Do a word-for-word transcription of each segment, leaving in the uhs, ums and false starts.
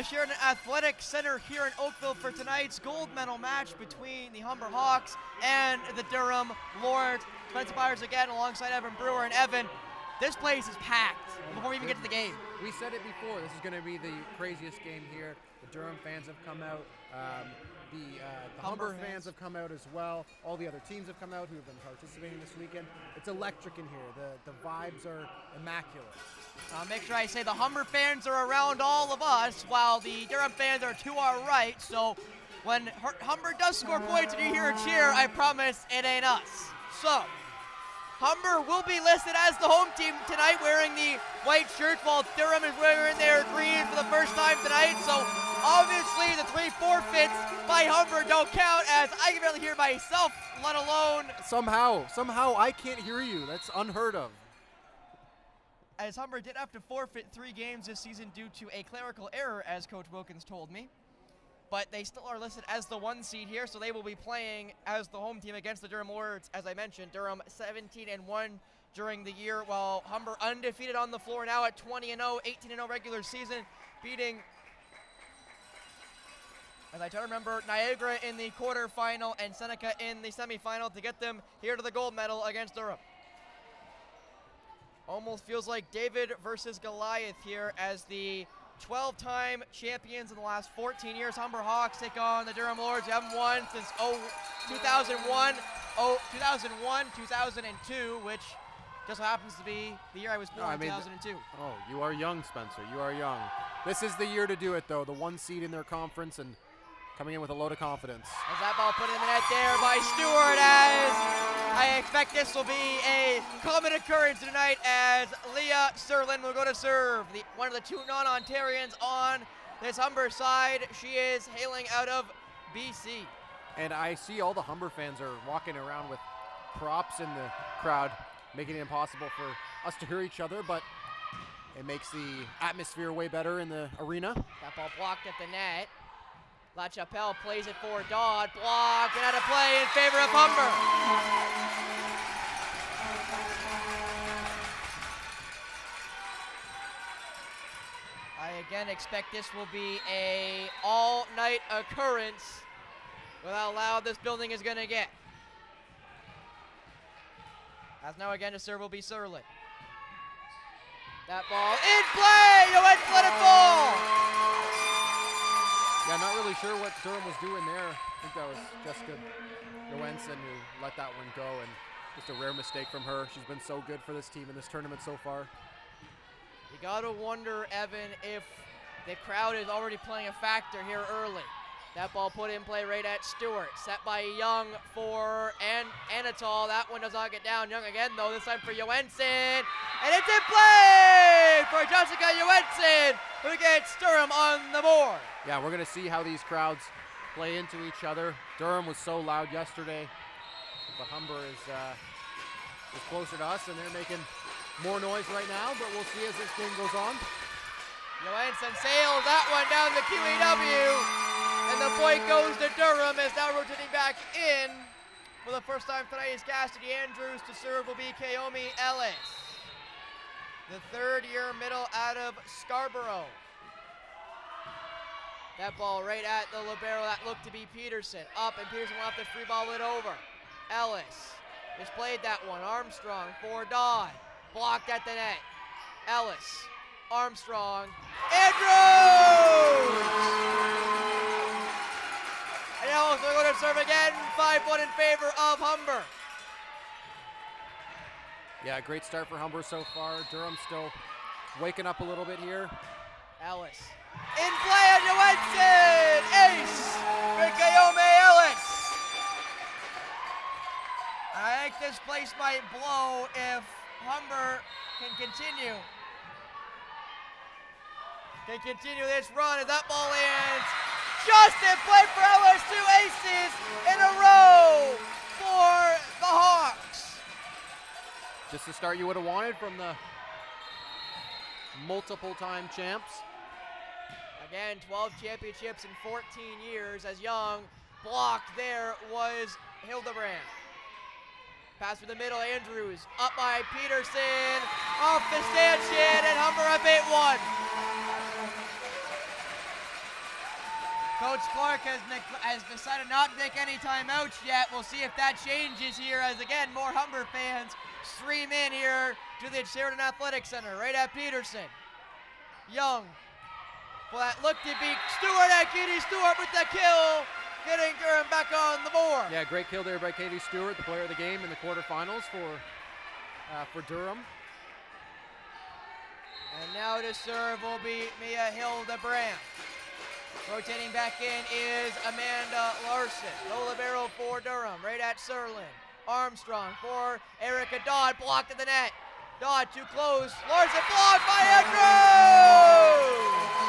Sheridan Athletic Center here in Oakville for tonight's gold medal match between the Humber Hawks and the Durham Lords. Spencer Byers again alongside Evan Brewer. And Evan, this place is packed before we even get to the game. We said it before, this is going to be the craziest game here. The Durham fans have come out. Um, the uh, the Humber, Humber fans. fans have come out as well. All the other teams have come out who have been participating this weekend. It's electric in here. The, the vibes are immaculate. Uh, make sure I say the Humber fans are around all of us, while the Durham fans are to our right. So when Humber does score points and you hear a cheer, I promise it ain't us. So Humber will be listed as the home team tonight, wearing the white shirts, while Durham is wearing their green for the first time tonight. So obviously the three forfeits by Humber don't count, as I can barely hear myself, let alone... Somehow, somehow I can't hear you. That's unheard of. As Humber did have to forfeit three games this season due to a clerical error, as Coach Wilkins told me. But they still are listed as the one seed here, so they will be playing as the home team against the Durham Lords. As I mentioned, Durham seventeen and one during the year, while Humber undefeated on the floor now at twenty and oh, eighteen and oh regular season, beating, as I try to remember, Niagara in the quarterfinal and Seneca in the semifinal to get them here to the gold medal against Durham. Almost feels like David versus Goliath here, as the twelve-time champions in the last fourteen years, Humber Hawks, take on the Durham Lords. They haven't won since oh, two thousand one, oh, two thousand one, two thousand two, which just so happens to be the year I was born, no, I mean, two thousand two. Oh, you are young, Spencer. You are young. This is the year to do it, though. The one seed in their conference and coming in with a load of confidence. As that ball put in the net there by Stewart, as I expect this will be a common occurrence tonight, as Leah Serlin will go to serve. The, one of the two non-Ontarians on this Humber side. She is hailing out of B C. And I see all the Humber fans are walking around with props in the crowd, making it impossible for us to hear each other, but it makes the atmosphere way better in the arena. That ball blocked at the net. La Chapelle plays it for Dodd, blocked, and out of play in favor of Humber. I again expect this will be a all-night occurrence with how loud this building is going to get. As now again to serve will be Serlin. That ball in play, Johansson let it fall. Yeah, not really sure what Durham was doing there. I think that was Jessica Johansson who let that one go, and just a rare mistake from her. She's been so good for this team in this tournament so far. You gotta wonder, Evan, if the crowd is already playing a factor here early. That ball put in play right at Stewart. Set by Young for An Anatol. That one does not get down. Young again, though, this time for Johansson. And it's in play for Jessica Johansson, who gets Durham on the board. Yeah, we're going to see how these crowds play into each other. Durham was so loud yesterday, but Humber is, uh, is closer to us, and they're making more noise right now, but we'll see as this game goes on. Johansson sails that one down the Q E W. And the point goes to Durham, as now rotating back in for the first time tonight is Cassidy Andrews. To serve will be Kaomi Ellis, the third year middle out of Scarborough. That ball right at the libero, that looked to be Peterson. Up, and Peterson will have to free ball it over. Ellis just played that one. Armstrong for Dodd. Blocked at the net. Ellis, Armstrong, Andrews! And now they're going to serve again, five one in favor of Humber. Yeah, great start for Humber so far. Durham still waking up a little bit here. Ellis, in play on Johansson! Ace for Kaomi Ellis! I think this place might blow if Humber can continue. Can continue this run as that ball lands. Just in play for Ellis, two aces in a row for the Hawks. Just the start you would have wanted from the multiple-time champs. Again, twelve championships in fourteen years, as Young blocked there was Hildebrand. Pass through the middle, Andrews up by Peterson, off the stanchion, and Humber up eight one. Coach Clark has, has decided not to take any timeouts yet. We'll see if that changes here as, again, more Humber fans stream in here to the Sheridan Athletic Center. Right at Peterson. Young. Well, that looked to be Stewart at Katie Stewart with the kill. Getting Durham back on the board. Yeah, great kill there by Katie Stewart, the player of the game in the quarterfinals for, uh, for Durham. And now to serve will be Mia Hildebrand. Rotating back in is Amanda Larson. No libero for Durham, right at Serlin. Armstrong for Erica Dodd, blocked at the net. Dodd too close. Larson blocked by Andrews!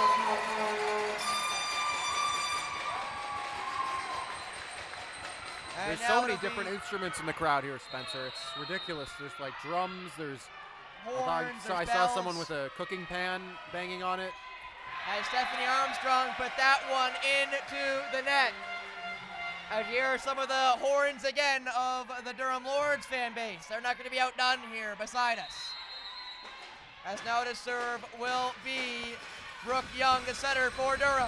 And there's so many different instruments in the crowd here, Spencer. It's ridiculous. There's like drums, there's horns, I, saw, I saw someone with a cooking pan banging on it. As Stephanie Armstrong put that one into the net. As you hear some of the horns again of the Durham Lords fan base. They're not going to be outdone here beside us. As now to serve will be Brooke Young, the setter for Durham.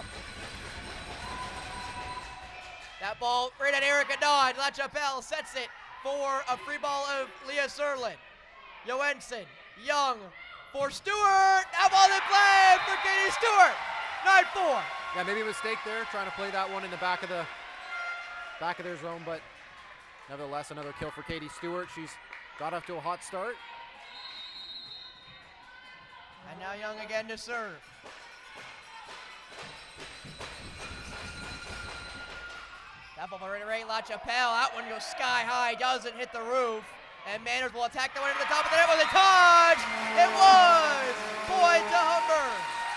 That ball right at Erica Dodd. La Chapelle sets it for a free ball of Leah Serlin. Johansson, Young for Stewart. That ball in play for Katie Stewart. nine four. Yeah, maybe a mistake there, trying to play that one in the back of the back of their zone, but nevertheless, another kill for Katie Stewart. She's got off to a hot start. And now Young again to serve. That ball right right, La Chapelle. That one goes sky high, doesn't hit the roof. And Manners will attack the one to the top of the net with a touch. It was point to Humber.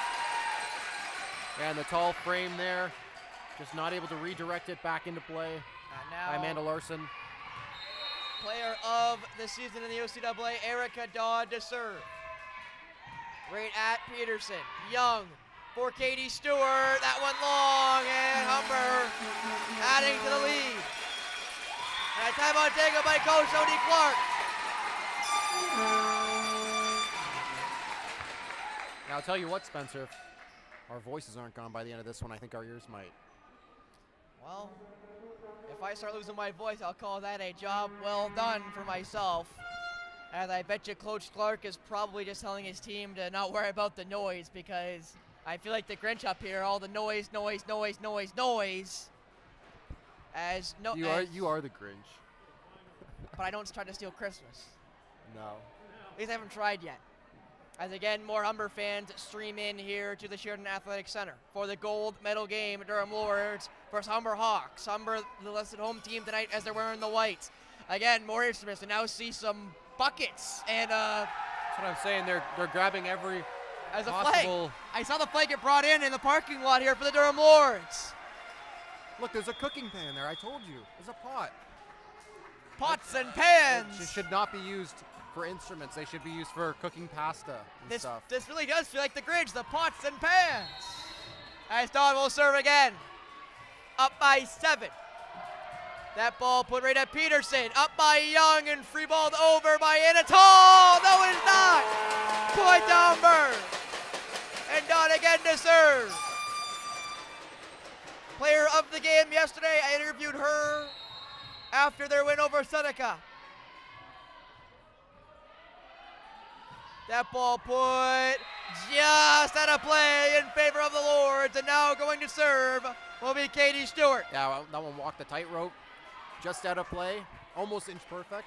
And the tall frame there, just not able to redirect it back into play. And now by Amanda Larson. Player of the season in the O C A A, Erica Dodd to serve. Right at Peterson. Young for Katie Stewart. That one long, and Humber adding to the lead. And a timeout taken by Coach Odie Clark. Now I'll tell you what, Spencer, if our voices aren't gone by the end of this one, I think our ears might. Well, if I start losing my voice, I'll call that a job well done for myself. As I bet you Coach Clark is probably just telling his team to not worry about the noise, because I feel like the Grinch up here, all the noise, noise, noise, noise, noise. As no, you as, are you are the Grinch. But I don't try to steal Christmas. No. At least I haven't tried yet. As again, more Humber fans stream in here to the Sheridan Athletic Center for the gold medal game. Durham Lords versus Humber Hawks. Humber, the listed home team tonight, as they're wearing the whites. Again, more instruments, and now see some buckets and uh. That's what I'm saying. They're they're grabbing every as a possible. flag. I saw the flag get brought in in the parking lot here for the Durham Lords. Look, there's a cooking pan there. I told you. There's a pot. Pots and pans. It should not be used for instruments. They should be used for cooking pasta and this, stuff. This really does feel like the Grinch, the pots and pans. As Dodd will serve again. Up by seven. That ball put right at Peterson. Up by Young and free balled over by Anatol. No, it is not. Point to Humber. And Dodd again to serve. Player of the game yesterday, I interviewed her after their win over Seneca. That ball put just out of play in favor of the Lords, and now going to serve will be Katie Stewart. Yeah, well, that one walked the tightrope, just out of play, almost inch perfect.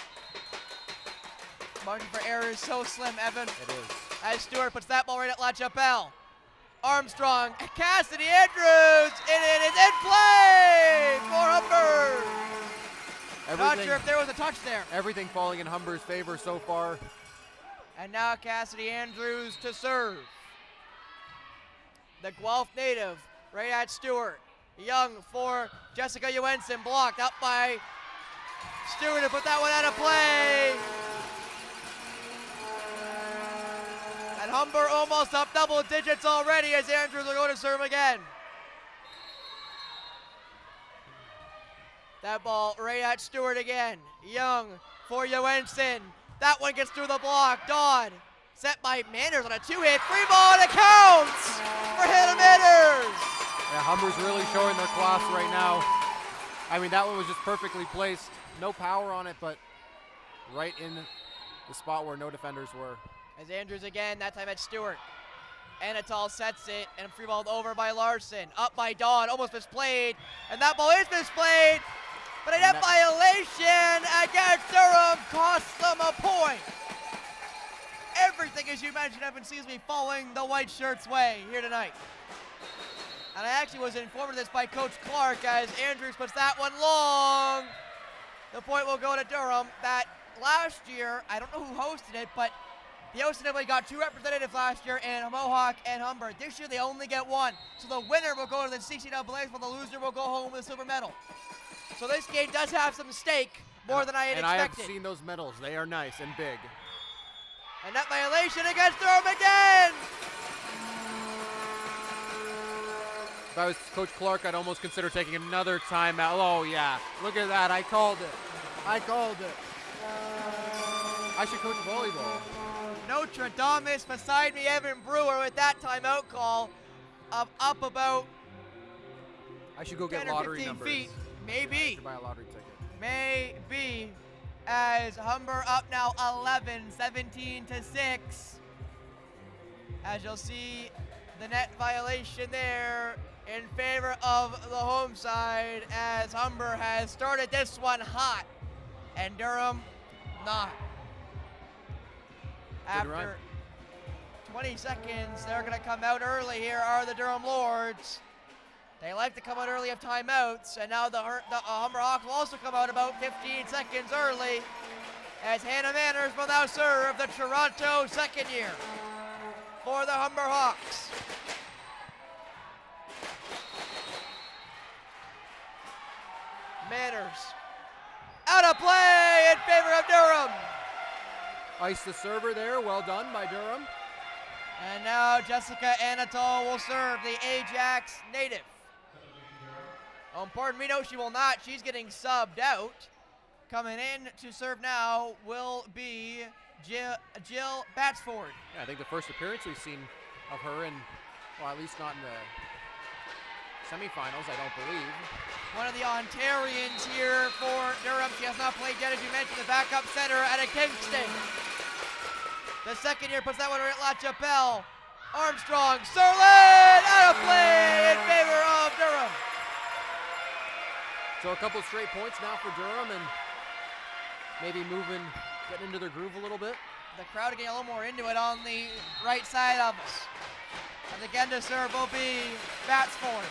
Margin for error is so slim, Evan. It is. As Stewart puts that ball right at La Chapelle. Armstrong, Cassidy Andrews, and it is in play for Humber. Not sure if there was a touch there. Everything falling in Humber's favor so far. And now Cassidy Andrews to serve. The Guelph native right at Stewart. Young for Jessica Johansson, blocked up by Stewart to put that one out of play. And Humber almost up double digits already as Andrews will go to serve again. That ball right at Stewart again. Young for Johansson. That one gets through the block. Dodd set by Manners on a two-hit free ball, and it counts for Hannah Manners. Yeah, Humber's really showing their class right now. I mean, that one was just perfectly placed. No power on it, but right in the spot where no defenders were. As Andrews again, that time at Stewart. Anatol sets it, and free balled over by Larson. Up by Dawn, almost misplayed, and that ball is misplayed, but a net violation against Durham costs them a point. Everything, as you mentioned, Evan, seems to be falling the white shirts' way here tonight. And I actually was informed of this by Coach Clark as Andrews puts that one long. The point will go to Durham. That last year, I don't know who hosted it, but the O C A A got two representatives last year in Mohawk and Humber. This year they only get one. So the winner will go to the C C A A, while the loser will go home with a silver medal. So this game does have some stake, more and, than I had and expected. I have seen those medals. They are nice and big. And that violation against Durham again. If I was Coach Clark, I'd almost consider taking another timeout. Oh, yeah. Look at that. I called it. I called it. I should coach volleyball. Notre Dame beside me, Evan Brewer, with that timeout call of up about I should go get lottery numbers. Feet. Maybe. Buy a lottery ticket. Maybe. As Humber up now eleven, seventeen to six. As you'll see the net violation there in favor of the home side, as Humber has started this one hot and Durham not. After twenty seconds, they're going to come out early here are the Durham Lords. They like to come out early of timeouts, and now the, the uh, Humber Hawks will also come out about fifteen seconds early as Hannah Manners will now serve the Toronto second year for the Humber Hawks. Manners out of play in favor of Durham. Ice the server there, well done by Durham. And now Jessica Anatol will serve, the Ajax native. Oh, pardon me, no, she will not. She's getting subbed out. Coming in to serve now will be Jill, Jill Batsford. Yeah, I think the first appearance we've seen of her in, well, at least not in the semifinals, I don't believe. One of the Ontarians here for Durham. She has not played yet, as you mentioned, the backup center at a Kingston. The second year puts that one at La Chapelle. Armstrong, Serlin, out of play in favor of Durham. So a couple straight points now for Durham and maybe moving, getting into their groove a little bit. The crowd are getting a little more into it on the right side of us. And again to serve will be Batsford.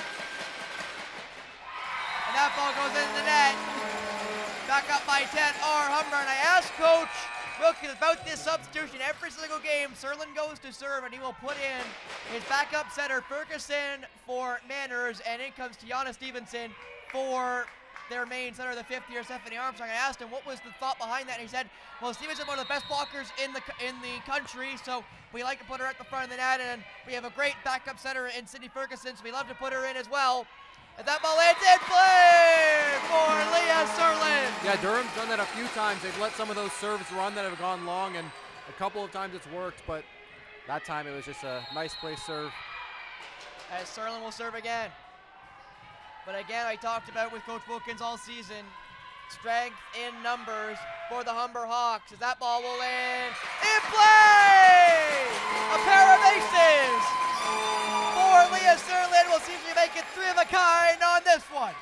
And that ball goes into the net. Back up by ten are Humber. And I asked Coach Wilkins about this substitution every single game. Serlin goes to serve and he will put in his backup center Ferguson for Manners, and in comes Tiana Stevenson for their main center, the fifth year Stephanie Armstrong. I asked him what was the thought behind that, and he said, well, Stevenson's one of the best blockers in the in the country, so we like to put her at the front of the net, and we have a great backup center in Sydney Ferguson, so we love to put her in as well. And that ball lands in play for Leah Serlin. Yeah, Durham's done that a few times. They've let some of those serves run that have gone long, and a couple of times it's worked, but that time it was just a nice play serve. As Serlin will serve again. But again, I talked about with Coach Wilkins all season, strength in numbers for the Humber Hawks as that ball will land in play! A pair of aces for Leah Serlin. Will see if she make it three of a kind on this one.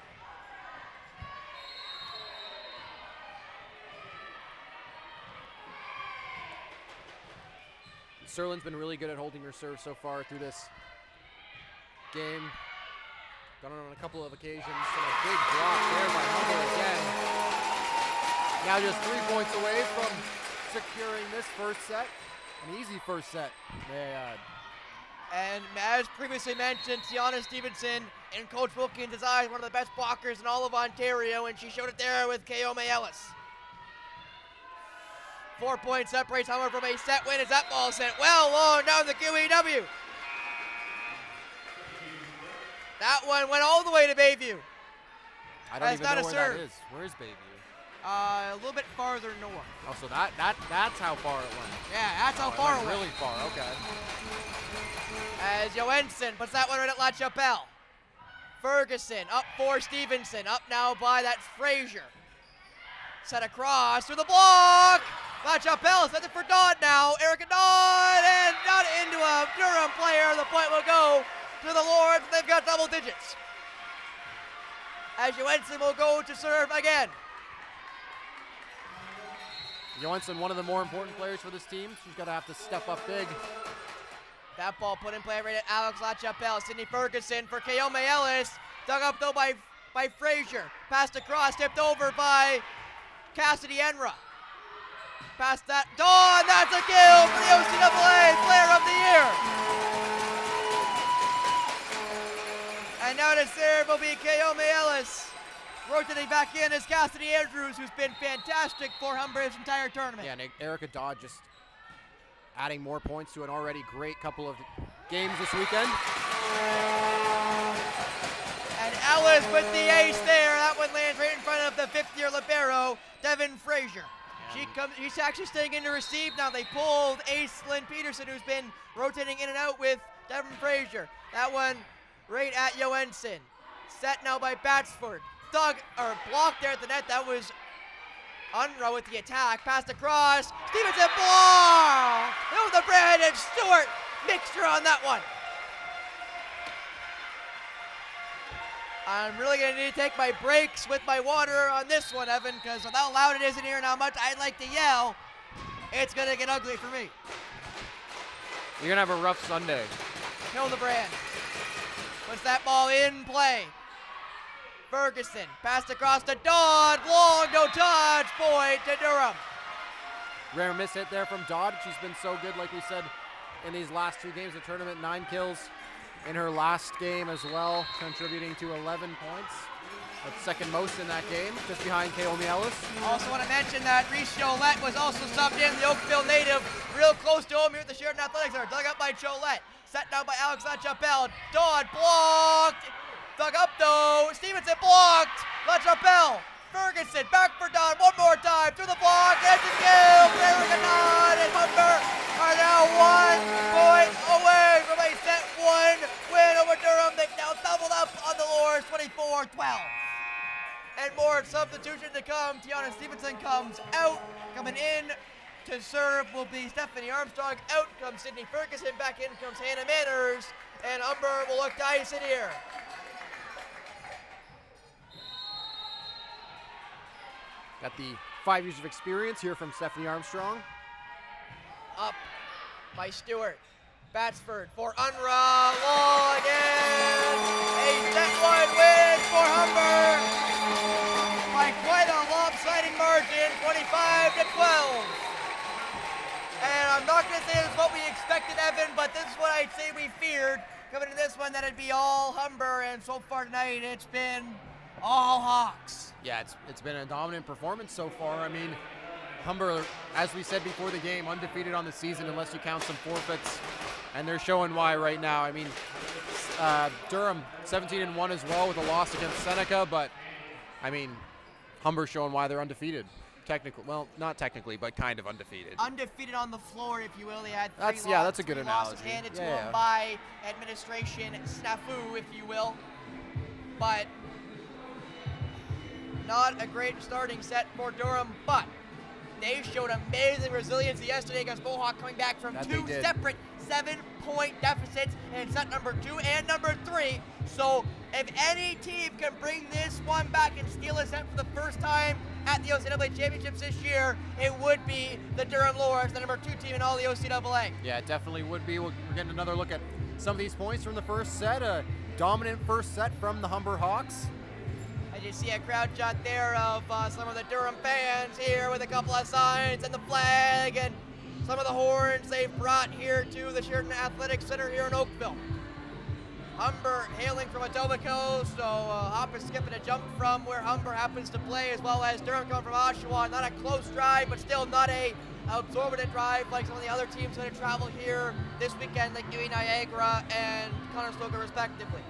Serlin's been really good at holding her serve so far through this game. Done it on a couple of occasions. And a big block there by Humber again. Now just three points away from securing this first set. An easy first set. Man. And as previously mentioned, Tiana Stevenson in Coach Wilkins' eyes, one of the best blockers in all of Ontario, and she showed it there with Keome Ellis. Four points separates Humber from a set win as that ball sent well long down the Q E W. That one went all the way to Bayview. I don't even know where that is. Where is Bayview? Uh, a little bit farther north. Oh, so that that that's how far it went. Yeah, that's oh, how far it went. It went. Really far. Okay. As Johansson puts that one right at La Chapelle. Ferguson up for Stevenson. Up now by that's Frazier. Set across through the block. La Chapelle sends it for Dodd now. Erica Dodd and not into a Durham player. The point will go to the Lords. They've got double digits. As Johansson will go to serve again. Johansson, one of the more important players for this team. She's going to have to step up big. That ball put in play right at Alex La Chapelle. Sydney Ferguson for Keome Ellis. Dug up though by, by Frazier. Passed across, tipped over by Cassidy Enra. Past that, Dawn, that's a kill for the O C A A Player of the Year. And now to serve will be Keome Ellis. Rotating back in is Cassidy Andrews, who's been fantastic for Humber his entire tournament. Yeah, and Erica Dodd just adding more points to an already great couple of games this weekend. And Ellis with the ace there. That one lands right in front of the fifth-year libero, Devin Frazier. She comes, she's actually staying in to receive now. They pulled ace Lynn Peterson, who's been rotating in and out with Devin Frazier. That one right at Johansson. Set now by Batsford. Dug, or blocked there at the net. That was Unruh with the attack. Passed across. Stevenson block! It was the Brandon Stewart mixture on that one. I'm really going to need to take my breaks with my water on this one, Evan, because with how loud it is in here and how much I'd like to yell, it's going to get ugly for me. You're going to have a rough Sunday. Hildebrand puts that ball in play. Ferguson passed across to Dodd. Long, no touch. Point to Durham. Rare miss hit there from Dodd. She's been so good, like we said, in these last two games of the tournament. Nine kills in her last game as well, contributing to eleven points. That's second most in that game, just behind Keome Ellis. Also want to mention that Reese Cholette was also subbed in, the Oakville native, real close to home here at the Sheridan Athletics Center. Dug up by Cholette. Set down by Alex La Chapelle. Dodd blocked. Dug up though. Stevenson blocked. La Chapelle. Ferguson back for Dodd one more time through the block. It's a kill. Erica Dodd and Humber are now one point away from a set one win over Durham. They've now doubled up on the Lords, twenty-four twelve. And more substitution to come. Tiana Stevenson comes out. Coming in to serve will be Stephanie Armstrong. Out comes Sydney Ferguson. Back in comes Hannah Manners. And Humber will look to ice it here. Got the five years of experience here from Stephanie Armstrong. Up by Stewart. Batsford for Unruh. Long again. A set one win for Humber by quite a lopsided margin, twenty-five to twelve. And I'm not going to say it's what we expected, Evan, but this is what I'd say we feared. Coming to this one, that it'd be all Humber, and so far tonight, it's been all Hawks. Yeah, it's it's been a dominant performance so far. I mean, Humber, as we said before the game, undefeated on the season unless you count some forfeits, and they're showing why right now. I mean, uh, Durham seventeen and one as well with a loss against Seneca, but I mean, Humber showing why they're undefeated. Technically, well, not technically, but kind of undefeated. Undefeated on the floor, if you will. They had three That's losses, yeah, that's a good three analogy. losses handed to yeah, them yeah. by administration snafu, if you will. But not a great starting set for Durham, but they showed amazing resilience yesterday against Mohawk, coming back from That two separate seven-point deficits in set number two and number three. So if any team can bring this one back and steal a set for the first time at the O C A A Championships this year, it would be the Durham Lords, the number two team in all the O C A A. Yeah, it definitely would be. We're getting another look at some of these points from the first set. A dominant first set from the Humber Hawks. I just see a crowd shot there of uh, some of the Durham fans here with a couple of signs and the flag and some of the horns they've brought here to the Sheridan Athletics Center here in Oakville. Humber hailing from Etobicoke, so uh, hop and skip and a jump from where Humber happens to play, as well as Durham coming from Oshawa. Not a close drive, but still not a absorbent drive like some of the other teams that have traveled here this weekend, like U E Niagara and Conestoga respectively.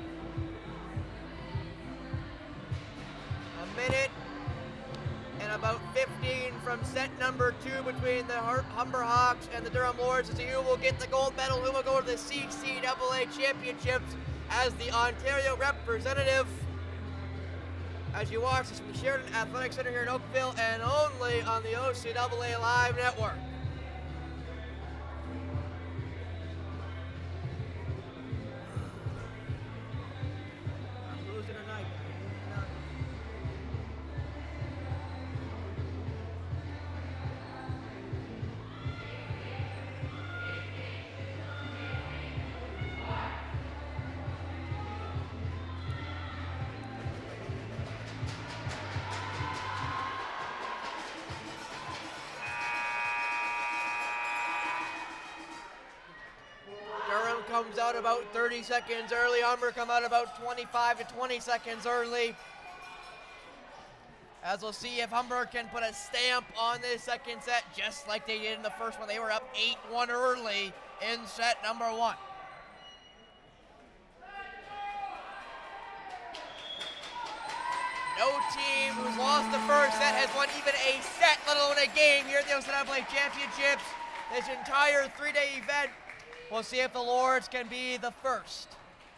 A minute and about fifteen from set number two between the Humber Hawks and the Durham Lords to see who will get the gold medal, who will go to the C C A A Championships as the Ontario representative. As you watch this from the Sheridan Athletic Center here in Oakville and only on the O C A A Live Network. Comes out about thirty seconds early. Humber come out about twenty-five to twenty seconds early. As we'll see if Humber can put a stamp on this second set, just like they did in the first one. They were up eight one early in set number one. No team who's lost the first set has won even a set, let alone a game here at the O C A A Championships. This entire three-day event. We'll see if the Lords can be the first.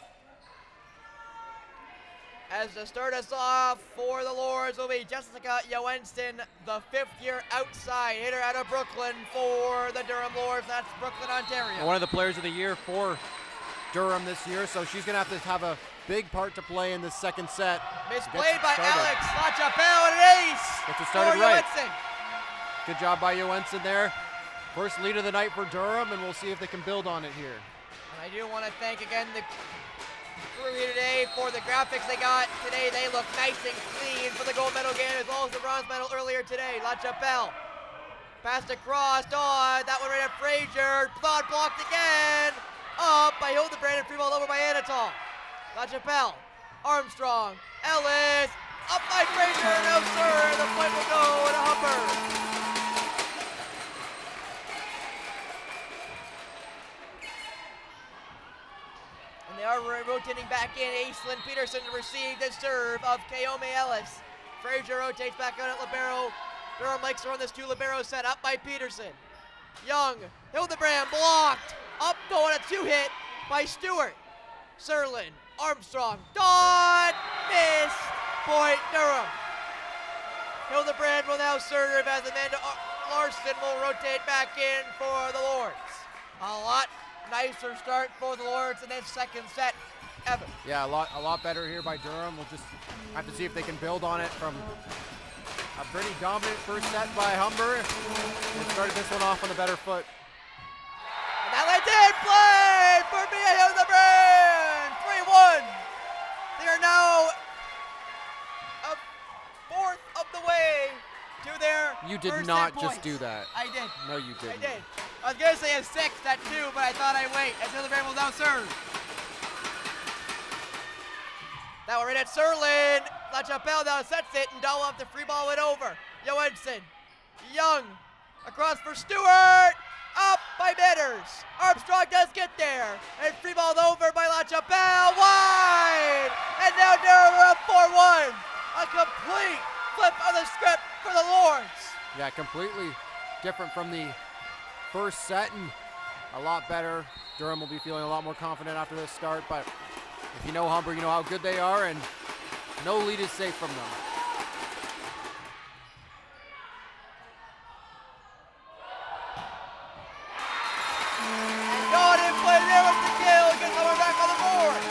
As to start us off for the Lords will be Jessica Johansson, the fifth-year outside hitter out of Brooklyn for the Durham Lords. That's Brooklyn, Ontario. One of the players of the year for Durham this year, so she's going to have to have a big part to play in this second set. Misplayed by Alex LaChapelle and an ace Gets it started for right. Johansson. Good job by Johansson there. First lead of the night for Durham, and we'll see if they can build on it here. And I do want to thank again the crew here today for the graphics they got today. They look nice and clean for the gold medal game as well as the bronze medal earlier today. LaChapelle passed across. Dawn, that one right at Frazier. Dawn blocked again. Up by Hildebrand and free ball over by Anatol. LaChapelle, Armstrong, Ellis, up by Frazier. No sir, the point will go to Humber. They are rotating back in. Aislinn Peterson to receive the serve of Kaomi Ellis. Frazier rotates back out at libero. Durham likes to run this two libero set up by Peterson. Young, Hildebrand blocked. Up going a two hit by Stewart. Serlin, Armstrong, Dawn, missed. Point Durham. Hildebrand will now serve as Amanda Larson will rotate back in for the Lords. A lot nicer start for the Lords in this second set. Evan. Yeah, a lot, a lot better here by Durham. We'll just have to see if they can build on it from a pretty dominant first set by Humber. They started this one off on a better foot. And that led in play for Mia Hildebrand. three one. They are now a fourth of the way to their You did first not set just points. do that. I did. No, you didn't. I did. I was going to say a six at two, but I thought I'd wait as Hildebrand will now serve. That one right at Serlin. LaChapelle now sets it, and Dahl off the free ball went over. Johansson, Young, across for Stewart. Up by Bidders. Armstrong does get there. And free balled over by LaChapelle. Wide! And now Durham are up four one. A complete flip of the script for the Lords. Yeah, completely different from the first set and a lot better. Durham will be feeling a lot more confident after this start, but if you know Humber, you know how good they are, and no lead is safe from them. And Dawn in play there with the kill, gets Humber back on the board.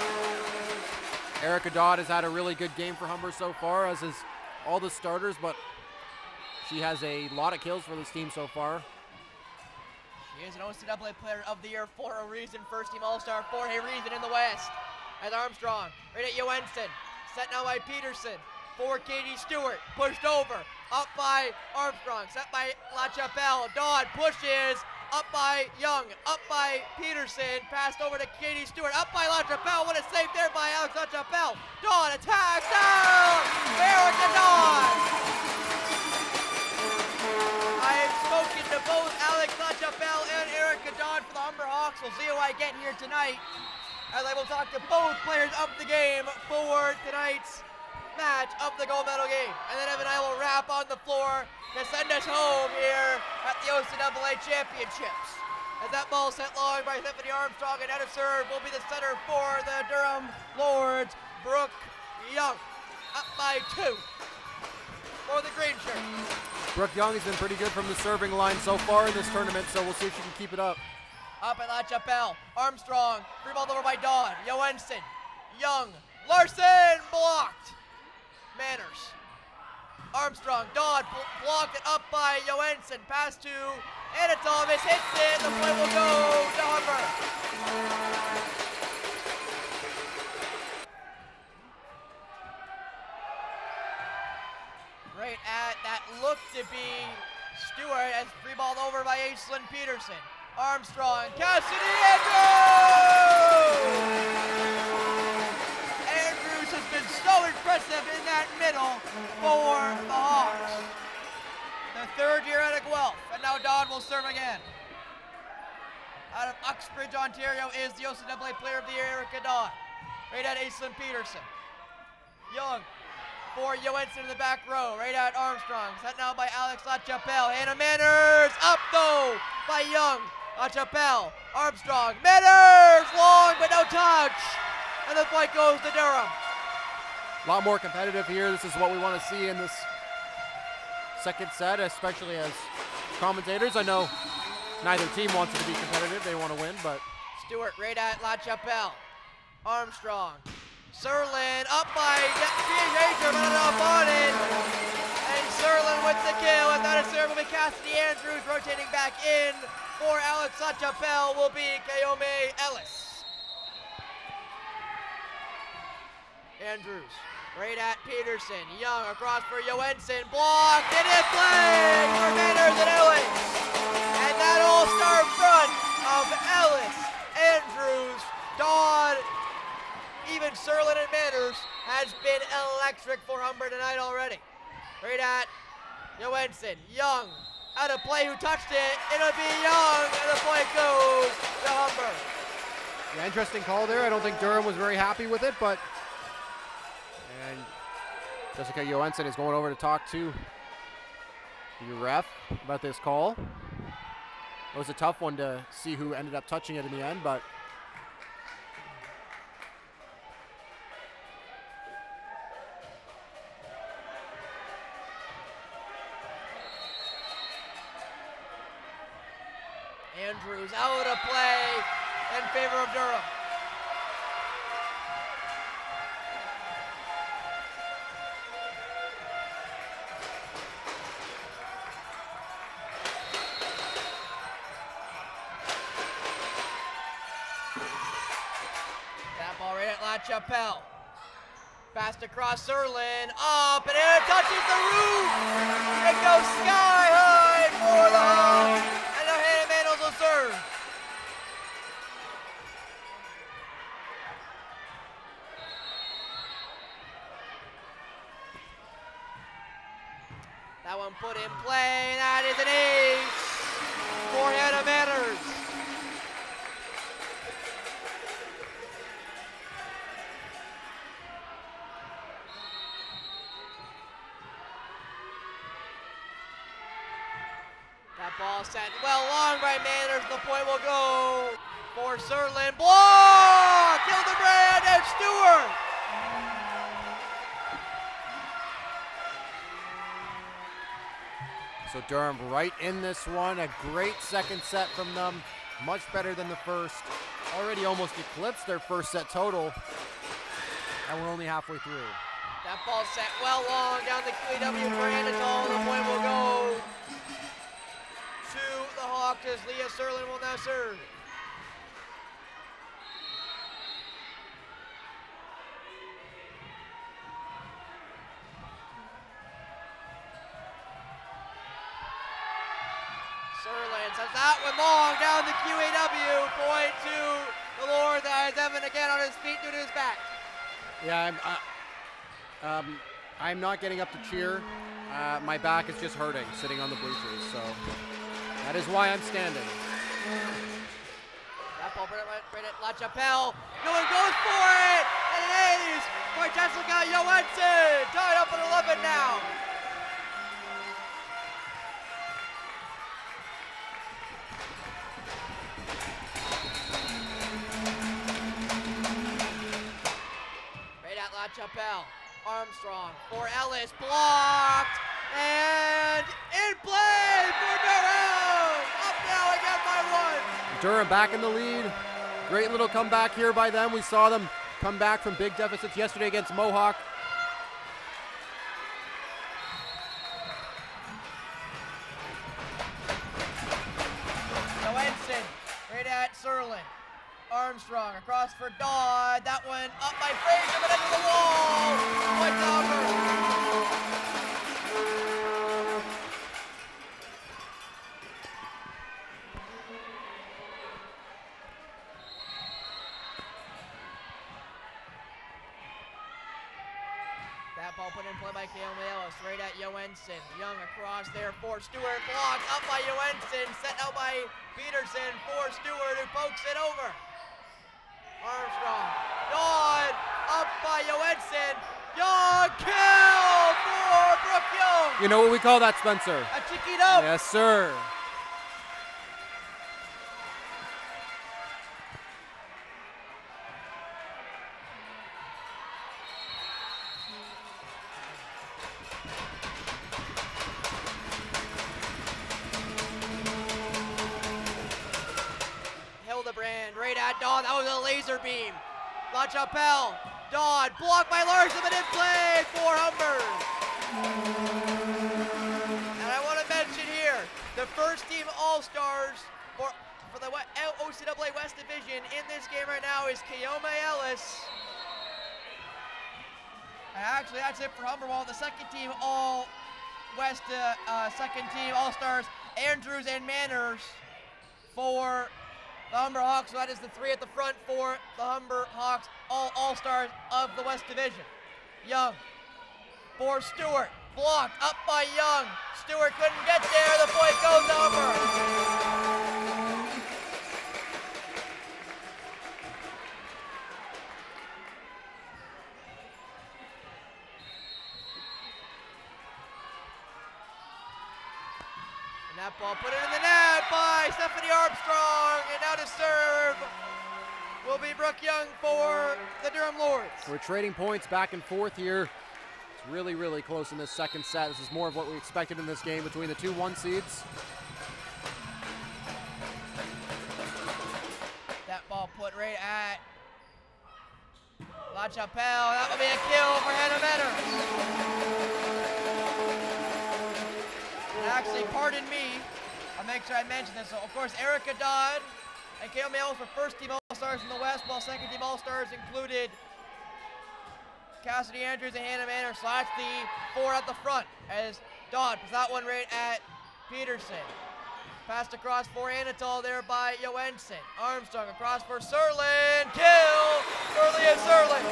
Erica Dodd has had a really good game for Humber so far, as is all the starters, but she has a lot of kills for this team so far. She is an O C A A Player of the Year for a reason. First team All-Star for a reason in the West. As Armstrong, right at Johansson. Set now by Peterson. For Katie Stewart. Pushed over. Up by Armstrong. Set by LaChapelle. Dawn pushes. Up by Young. Up by Peterson. Passed over to Katie Stewart. Up by LaChapelle. What a save there by Alex LaChapelle. Dawn attacks. Down! Erica Dawn! I have spoken to both Alex LaChapelle and Erica Dawn for the Humber Hawks. We'll see who I get here tonight, as I will talk to both players of the game for tonight's match of the gold medal game. And then Evan and I will wrap on the floor to send us home here at the O C A A Championships. As that ball sent long by Tiffany Armstrong, and out of serve will be the setter for the Durham Lords, Brooke Young. Up by two for the green shirts. Brooke Young has been pretty good from the serving line so far in this tournament, so we'll see if she can keep it up. Up at La Chapelle, Armstrong, free ball over by Dawn, Johansson, Young, Larson, blocked. Manners, Armstrong, Dawn, bl blocked it up by Johansson, pass to Anna Thomas, hits it, the point will go to Humber. Right at that looked to be Stewart as free ball over by Aislinn Peterson. Armstrong, Cassidy Andrews! Andrews has been so impressive in that middle for the Hawks. The third year out of Guelph, and now Dawn will serve again. Out of Uxbridge, Ontario is the O C A A Player of the Year, Erica Dawn. Right at Aislinn Peterson. Young for Johansson in the back row, right at Armstrong. Set now by Alex LaChapelle. Hannah Manners, up though by Young. LaChapelle, Armstrong, Manners, long but no touch. And the point goes to Durham. A lot more competitive here. This is what we want to see in this second set, especially as commentators. I know neither team wants it to be competitive. They want to win, but... Stewart right at LaChapelle. Armstrong. Serlin up by Fraser, but not on it. And Serlin with the kill. And that is serve will be Cassidy Andrews rotating back in. For Alex LaChapelle will be Kayome Ellis. Andrews right at Peterson. Young across for Johansson. Blocked and in play for Manners and Ellis. And that all-star front of Ellis, Andrews, Dawn, even Serlin and Manners has been electric for Humber tonight already. Right at Johansson. Young out of play, who touched it. It'll be Young, and the point goes to Humber. Yeah, interesting call there. I don't think Durham was very happy with it, but and Jessica Johansson is going over to talk to the ref about this call. It was a tough one to see who ended up touching it in the end, but Andrews out of play in favor of Durham. That ball right at LaChapelle. Fast across Serlin, up, and it touches the roof! It goes sky high for the Hawks! Serve. That one put in play, and that is an ace for Hannah Manners. That ball sent well long by Manners. The point will go for Serlin. Block! Hildebrand and Stewart! so Durham right in this one. A great second set from them. Much better than the first. Already almost eclipsed their first set total. And we're only halfway through. That ball sent well long down the Q E W for Anatol. The point will go to the Hawks as Leah Serlin will now serve. Serlin sends that one long down the Q A W. Point to the Lord that has Evan again on his feet due to his back. Yeah, I'm, uh, um, I'm not getting up to cheer. Uh, my back is just hurting sitting on the bleachers, so that is why I'm standing. That ball right at, right at LaChapelle. No one goes for it, and an ace for Jessica Johansson. Tied up at eleven now. Chappelle. Armstrong for Ellis, blocked, and in play for Durham! Up now again by one. Durham back in the lead. Great little comeback here by them. We saw them come back from big deficits yesterday against Mohawk. Johansson, right at Serlin. Armstrong across for Dodd. That one up by Frazier, but into the wall. Point Humber. That ball put in play by Kaomi Ellis, right at Johansson. Young across there for Stewart. Blocked up by Johansson. Set out by Peterson for Stewart, who pokes it over. Armstrong, Dodd, up by Johansson. Young, kill for Brooke Young. You know what we call that, Spencer? A chiquito. Yes, sir. Hildebrand, right at Dodd. That was a laser beam. La Chapelle, Dodd, blocked by Larson, but in play for Humber. And I want to mention here, the first team All-Stars for, for the O C A A West Division in this game right now is Kaomi Ellis. And actually, that's it for Humber. While the second team All-West, uh, uh, second team All-Stars, Andrews and Manners for the Humber Hawks. So that is the three at the front for the Humber Hawks, all All-Stars of the West Division. Young for Stewart, blocked up by Young. Stewart couldn't get there, the point goes to Humber. And that ball put it in the net by Stephanie Armstrong, and now to serve will be Brooke Young for the Durham Lords. We're trading points back and forth here. It's really, really close in this second set. This is more of what we expected in this game between the two one seeds. That ball put right at La Chapelle. That will be a kill for Hannah Menner. And actually, pardon me, I'll make sure I mention this. So, of course, Erica Dodd and Kaomi Ellis were first team All-Stars in the West, while second team All-Stars included Cassidy Andrews and Hannah Manor. So that's the four at the front as Dodd puts that one right at Peterson. Passed across for Anatol there by Johansson. Armstrong across for Serlin. Kill for Leah Serlin.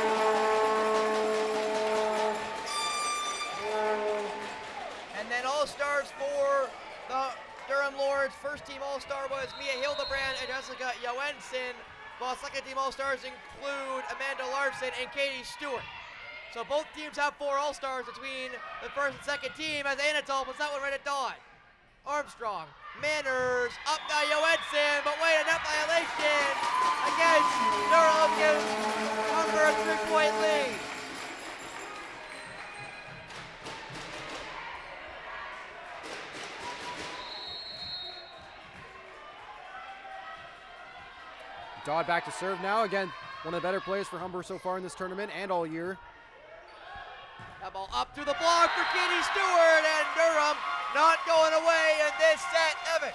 And then All-Stars for the Durham Lords. First team All-Star was Mia Hildebrand and Jessica Johansson, while second team All-Stars include Amanda Larson and Katie Stewart. So both teams have four All-Stars between the first and second team, as Anatol puts that one right at Dodd. Armstrong, Manners, up by Johansson, but wait, a net violation against Durham gives Humber a three-point lead. Dodd back to serve now. Again, one of the better plays for Humber so far in this tournament and all year. That ball up through the block for Katie Stewart, and Durham not going away in this set, Evan.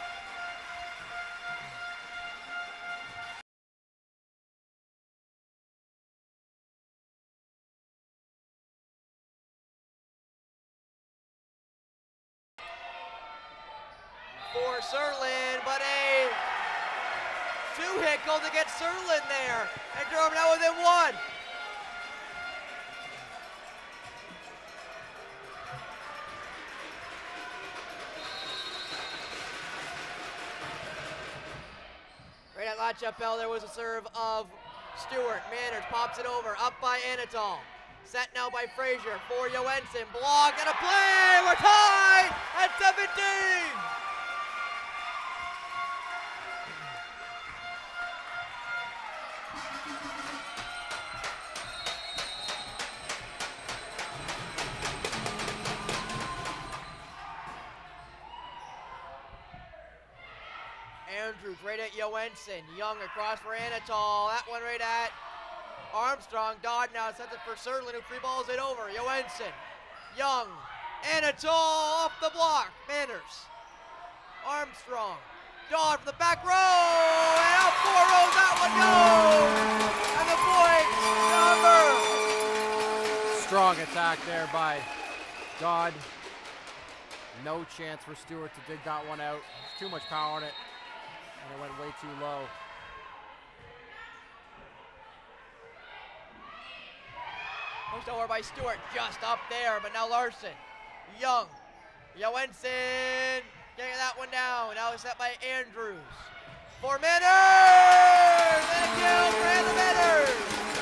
For Serlin, but a two-hit goal to get Serlin there, and Durham now within one. Right at La Chapelle, there was a serve of Stewart. Manners pops it over, up by Anatol. Set now by Frazier for Johansson. Blocked and a play. We're tied at seventeen. Andrews right at Johansson. Young across for Anatol. That one right at Armstrong. Dodd now sends it for Serlin, who free balls it over. Johansson. Young. Anatol off the block. Manners. Armstrong. Dodd from the back row. And out four rows. That one goes. And the point, number. Strong attack there by Dodd. No chance for Stewart to dig that one out. There's too much power on it, and it went way too low. Pushed over by Stewart, just up there, but now Larson. Young. Johansson getting that one down. Now set by Andrews. For Manners! And a kill for Hannah Manners!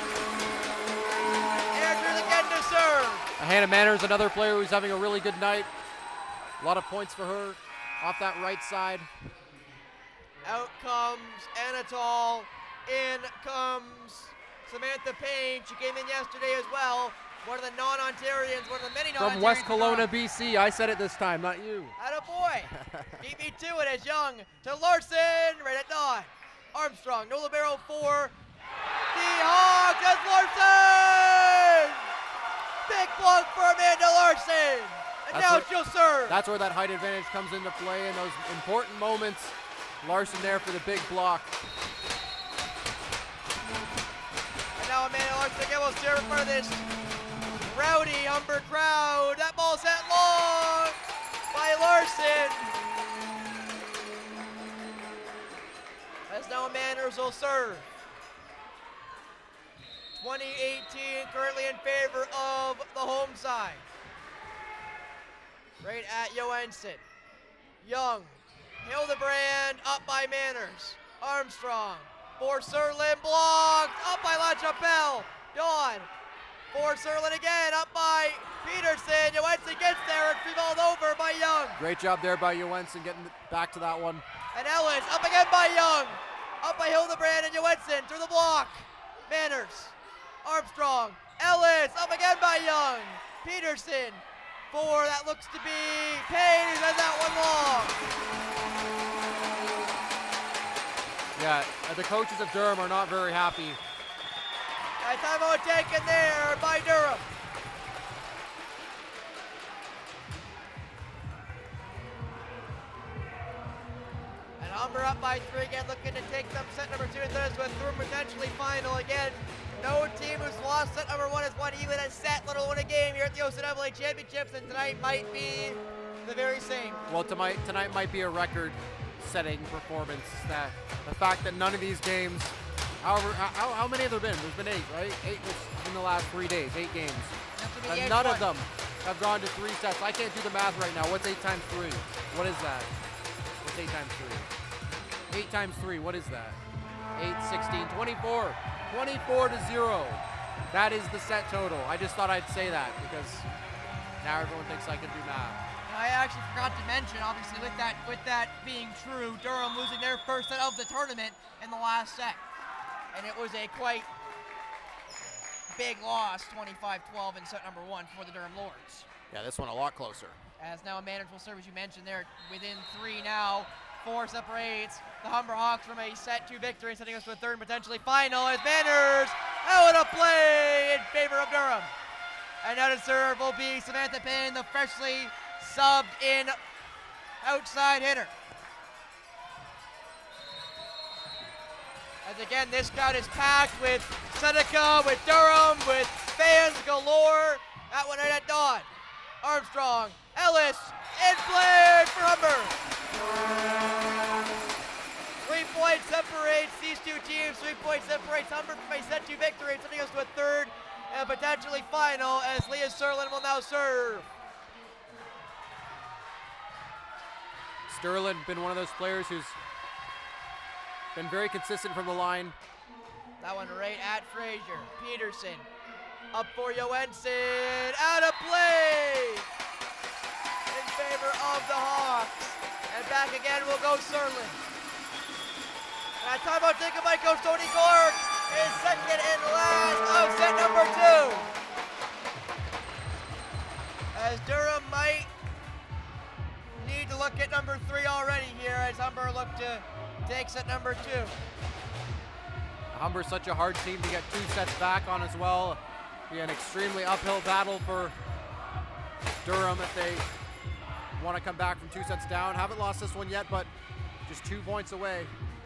Andrews again to serve. Hannah Manners, another player who's having a really good night. A lot of points for her off that right side. Out comes Anatol. In comes Samantha Payne. She came in yesterday as well. One of the non-Ontarians, one of the many non-Ontarians. From West Kelowna, B C. I said it this time, not you. Attaboy. Beat me to it as Young to Larson. Right at Dodd. Armstrong. No libero for the Hawks. That's Larson. Big block for Amanda Larson. And That's now what, she'll serve. That's where that height advantage comes into play in those important moments. Larson there for the big block. And now Amanda Larson again will serve in front of this rowdy Humber crowd. That ball sent long by Larson. As now Manners will serve. twenty eighteen currently in favor of the home side. Right at Johansson. Young. Hildebrand up by Manners. Armstrong. For Serlin blocked. Up by LaChapelle. Dawn. For Serlin again. Up by Peterson. Johansson gets there and free balled over by Young. Great job there by Johansson getting back to that one. And Ellis up again by Young. Up by Hildebrand and Johansson through the block. Manners. Armstrong. Ellis up again by Young. Peterson. Four, that looks to be Payne, who has that one long. Yeah, the coaches of Durham are not very happy. A timeout taken there by Durham. And Humber up by three again, looking to take them set number two and third with Durham potentially final again. No team who's lost set number one has won even a set, let alone a game here at the O C A A Championships, and tonight might be the very same. Well, tonight tonight might be a record-setting performance. That the fact that none of these games, however, how, how many have there been? There's been eight, right? Eight in the last three days, eight games. And none of them have gone to three sets. I can't do the math right now. What's eight times three? What is that? What's eight times three? Eight times three, what is that? Eight, sixteen, twenty-four. twenty-four to zero. That is the set total. I just thought I'd say that because now everyone thinks I can do math. I actually forgot to mention, obviously, with that with that being true, Durham losing their first set of the tournament in the last set. And it was a quite big loss, twenty-five twelve in set number one for the Durham Lords. Yeah, this one a lot closer. As now a manageable serve, as you mentioned, they're within three now. Four separates the Humber Hawks from a set two victory, setting us to a third and potentially final as Manners out of play in favor of Durham. And now to serve will be Samantha Payne, the freshly subbed in outside hitter. As again, this crowd is packed with Seneca, with Durham, with fans galore. That one right at Dawn. Armstrong, Ellis, in play for Humber. Three points separates these two teams. Three points separates Humber from a set two victory, sending us to a third and potentially final as Leah Serlin will now serve. Sterlin been one of those players who's been very consistent from the line. That one right at Frazier. Peterson up for Johansson. Out of play in favor of the Hawks. And back again will go Serlin. And a timeout taken by Coach Tony Clark. His second and last of set number two. As Durham might need to look at number three already here as Humber look to takes set number two. Humber's such a hard team to get two sets back on as well. Be an extremely uphill battle for Durham if they want to come back from two sets down. Haven't lost this one yet, but just two points away.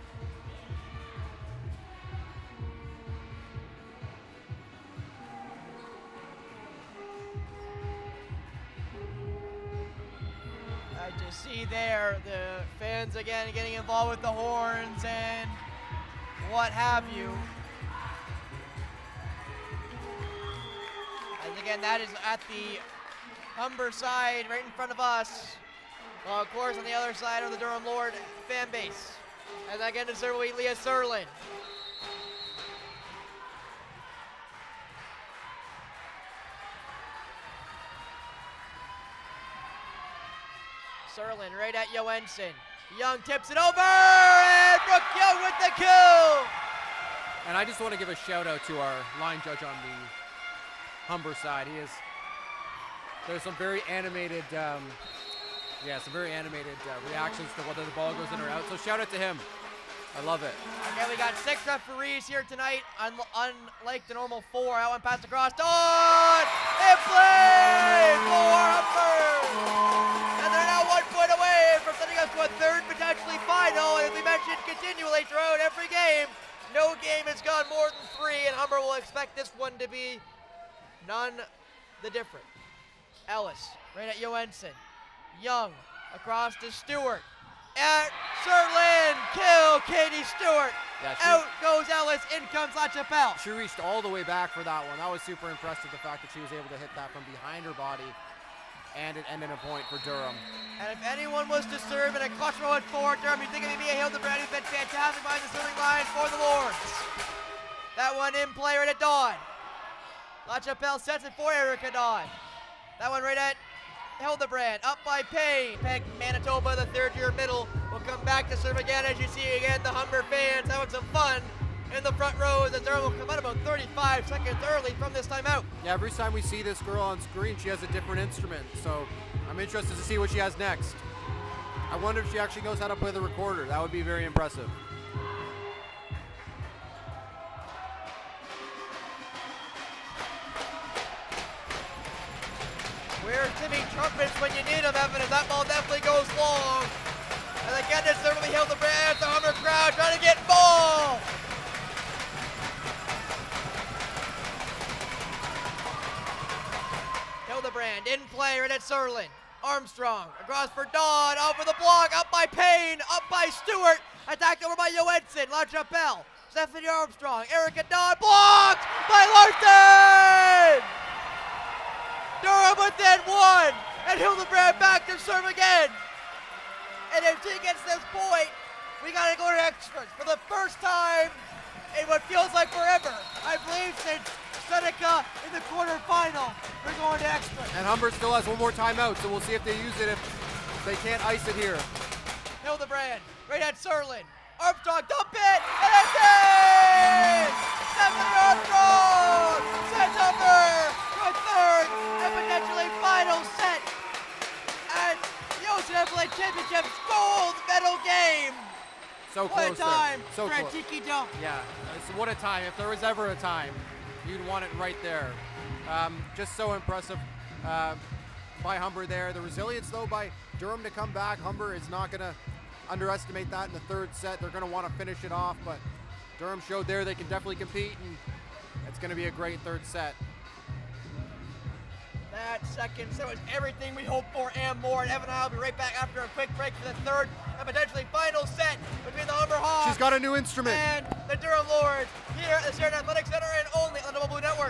I just see there the fans again getting involved with the horns and what have you. And again, that is at the Humber side right in front of us. Well, of course, on the other side of the Durham Lord fan base. And again, it's will be Leah Serlin. Serlin right at Johansson. Young tips it over, and Brooke Young with the kill. And I just want to give a shout out to our line judge on the Humber side. He is, there's some very animated, um, yeah, some very animated uh, reactions to whether the ball goes in or out. So shout out to him. I love it. Okay, we got six referees here tonight, un unlike the normal four. That one passed across. On and play for Humber. And they're now one point away from sending us to a third, potentially final. And as we mentioned continually throughout every game, no game has gone more than three, and Humber will expect this one to be none the different. Ellis right at Johansson. Young across to Stewart. At Serlin, kill Katie Stewart. Yeah, she, out goes Ellis, in comes LaChapelle. She reached all the way back for that one. That was super impressive, the fact that she was able to hit that from behind her body, and it ended a point for Durham. And if anyone was to serve in a clutch roll at four, Durham, you think it'd be Mia Hildebrand, who's been fantastic behind the serving line for the Lords. That one in play right at Dawn. LaChapelle sets it for Erica Dawn. That one right at Hildebrand, up by Payne. Peg Manitoba, the third year middle, will come back to serve again. As you see again, the Humber fans having some fun in the front rows as Durham will come out about thirty-five seconds early from this timeout. Yeah, every time we see this girl on screen, she has a different instrument. So I'm interested to see what she has next. I wonder if she actually knows how to play the recorder. That would be very impressive. Where's Timmy Trumpets when you need him, Evan, as that ball definitely goes long. And again, it's certainly Hildebrand, the Humber crowd trying to get ball. Hildebrand in play right at Serlin. Armstrong across for Dawn, over the block, up by Payne, up by Stewart, attacked over by Johansson, LaChapelle, Stephanie Armstrong, Erica Dawn, blocked by Larson! Durham within one, and Hildebrand back to serve again. And if she gets this point, we gotta go to extras. For the first time in what feels like forever, I believe since Seneca in the quarterfinal, we're going to extras. And Humber still has one more timeout, so we'll see if they use it if they can't ice it here. Hildebrand, right at Serlin. Armstrong, dump it, and it's in! Stephanie Armstrong sends Humber to a third and potentially final set at the O C A A Championship's gold medal game. So what close a time there. So for close. a tiki dump. Yeah, it's, what a time. If there was ever a time, you'd want it right there. Um, just so impressive uh, by Humber there. The resilience, though, by Durham to come back. Humber is not going to underestimate that in the third set. They're going to want to finish it off, but Durham showed there they can definitely compete, and it's going to be a great third set. That second set was everything we hoped for and more. And Evan and I will be right back after a quick break for the third and potentially final set between the Humber Hawks. She's got a new instrument. And the Durham Lords here at the Sheridan Athletic Center and only on the Double Blue Network.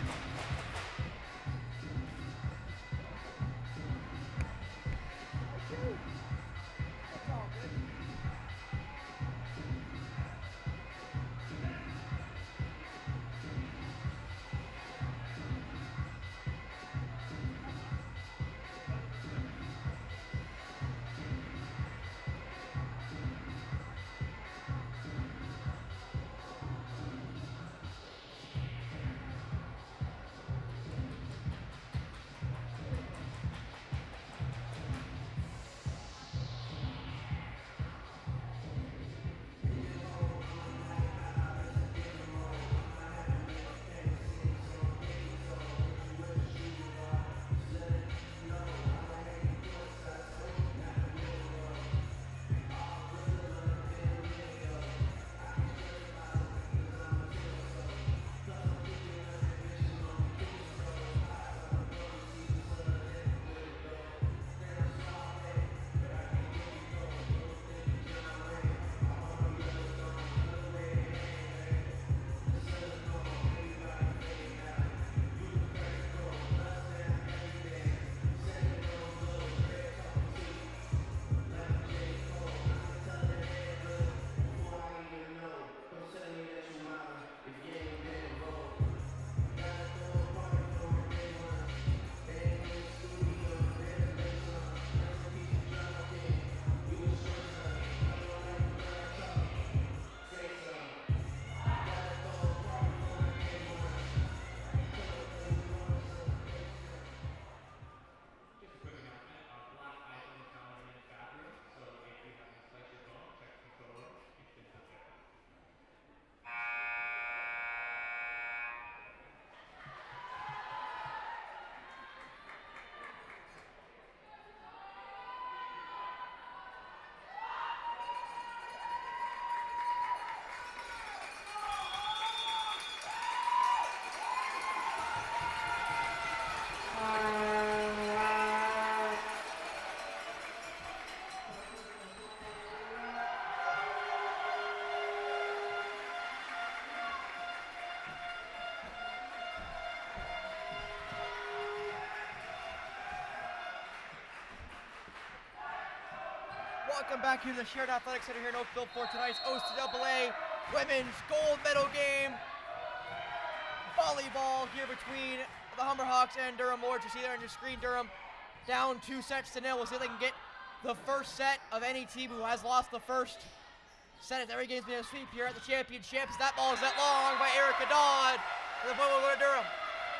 Welcome back here to the Sheridan Athletic Center here in Oakville for tonight's O C A A Women's Gold Medal game. Volleyball here between the Humber Hawks and Durham Lords. You see there on your screen, Durham down two sets to nil. We'll see if they can get the first set of any team who has lost the first set. As every game's been a sweep here at the championships. That ball is net long by Erica Dodd. And the point will go to Durham.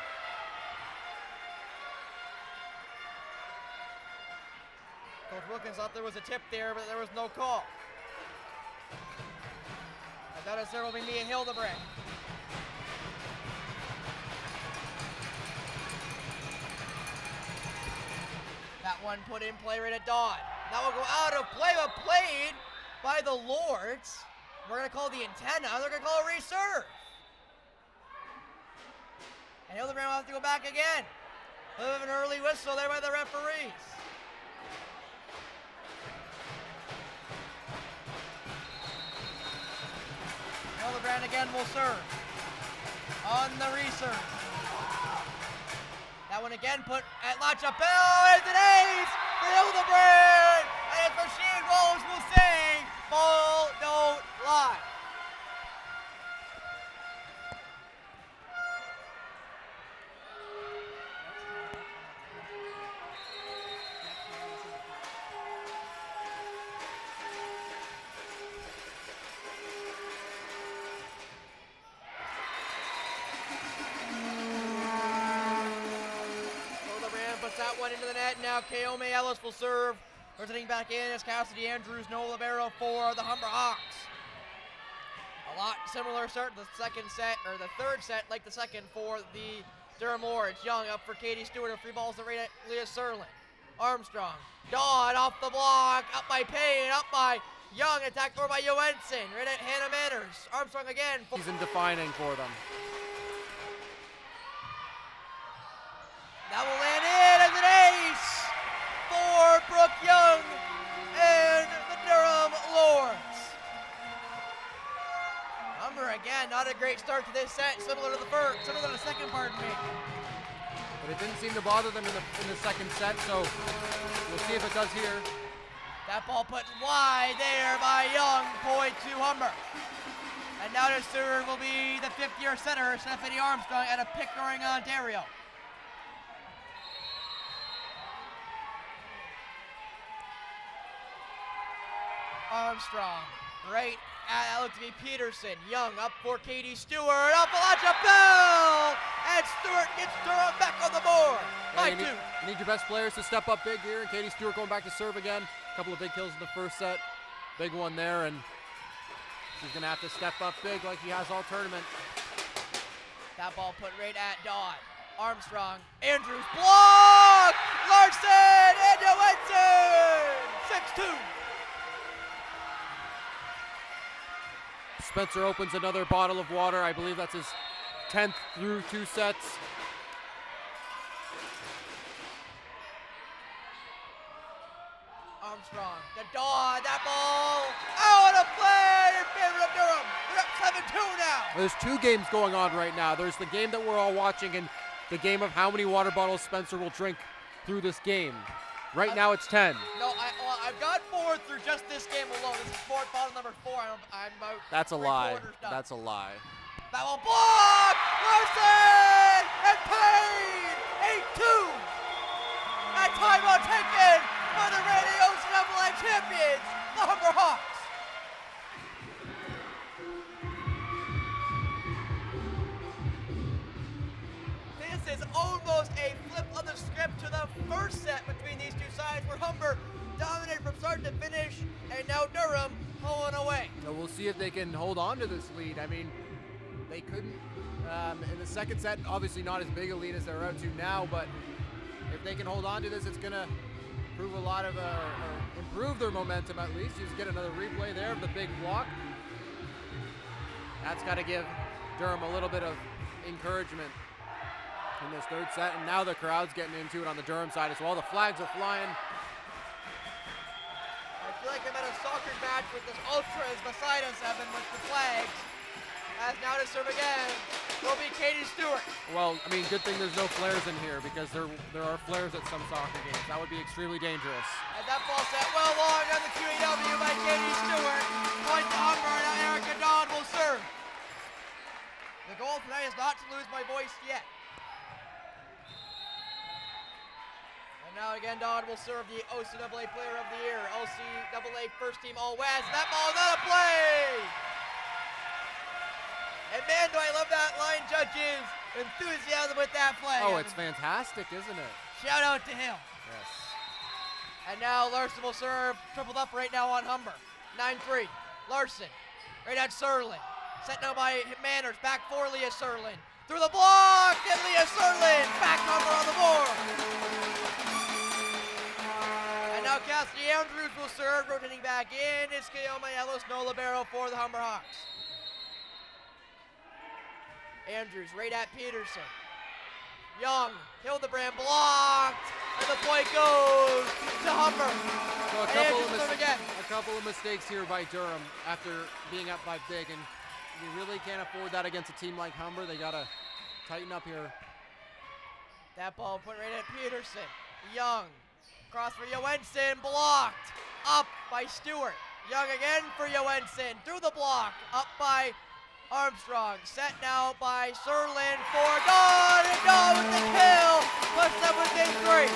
Coach Wilkins thought there was a tip there, but there was no call. I thought it will be Mia Hildebrand. That one put in play right at Dodd. That will go out of play, but played by the Lords. We're going to call the antenna. They're going to call a reserve. And Hildebrand will have to go back again. A little bit of an early whistle there by the referees. Hildebrand again will serve on the reserve. That one again put at Lacha Bell. It's an ace for Hildebrand. And it's Rashid Rose will say, ball don't lie. That one into the net. Now Kaome Ellis will serve. Rotating back in as Cassidy Andrews, no libero for the Humber Hawks. A lot similar start to the second set, or the third set, like the second for the Durham Lords. Young up for Katie Stewart. Her free balls to right at Leah Serlin. Armstrong. Dodd off the block. Up by Payne. Up by Young. Attacked over by Johansson. Right at Hannah Manners. Armstrong again. Season defining for them. That will land in as an ace for Brooke Young and the Durham Lords. Humber again, not a great start to this set, similar to the first, similar to the second, pardon me. But it didn't seem to bother them in the, in the second set, so we'll see if it does here. That ball put wide there by Young, point to Humber. And now the serve will be the fifth-year center, Stephanie Armstrong, out of Pickering, Ontario. Armstrong, right at, that looked to be Peterson. Young up for Katie Stewart, up for Lacha Bell! And Stewart gets Durham back on the board. By you two. Need, you need your best players to step up big here. Katie Stewart going back to serve again. A couple of big kills in the first set. Big one there, and she's gonna have to step up big like she has all tournament. That ball put right at Dodd. Armstrong, Andrews, block! Larson and Johansson! six two. Spencer opens another bottle of water. I believe that's his tenth through two sets. Armstrong, the Dodd, that ball out of play in favor of Durham. They're up seven two now. There's two games going on right now. There's the game that we're all watching and the game of how many water bottles Spencer will drink through this game. Right now it's ten. No, I, well, I've got four through just this game alone. This is fourth bottle number four. I'm, I'm about That's a lie. done. That's a lie. That will block! Larson and Payne! eight two! That timeout taken by the reigning O C A A champions, the Humber Hawks. This is almost a flip of the script to the first set between these two sides, where Humber dominated from start to finish, and now Durham pulling away. So we'll see if they can hold on to this lead. I mean, they couldn't um, in the second set, obviously not as big a lead as they're out to now, but if they can hold on to this, it's going to prove a lot of, uh, or improve their momentum at least. Just get another replay there of the big block. That's got to give Durham a little bit of encouragement in this third set, and now the crowd's getting into it on the Durham side as well. The flags are flying. I feel like I'm at a soccer match with this ultras beside us, Evan, with the flags. As now to serve again. will be Katie Stewart. Well, I mean, good thing there's no flares in here because there there are flares at some soccer games. That would be extremely dangerous. And that ball set well long on the Q E W by Katie Stewart. Point to Humber, now Erica Dodd will serve. The goal tonight is not to lose my voice yet. And now again, Dodd will serve the O C A A Player of the Year, O C A A First Team All-West. That ball is not a play! And man, do I love that line judge's enthusiasm with that flag. Oh, it's fantastic, isn't it? Shout out to him. Yes. And now Larson will serve, tripled up right now on Humber. nine three. Larson, right at Serlin. Set now by Manners, back for Leah Serlin. Through the block, and Leah Serlin, back Humber on the board. And now Cassidy Andrews will serve, rotating back in. It's Kayoma Ellis, no libero for the Humber Hawks. Andrews right at Peterson. Young, Hildebrand blocked, and the point goes to Humber. So a couple, of mis- again. a couple of mistakes here by Durham after being up by big, and you really can't afford that against a team like Humber. They gotta tighten up here. That ball put right at Peterson. Young, cross for Johansson, blocked, up by Stewart. Young again for Johansson, through the block, up by Armstrong, set now by Serlin for Dodd, and Dodd with the kill, puts them within three.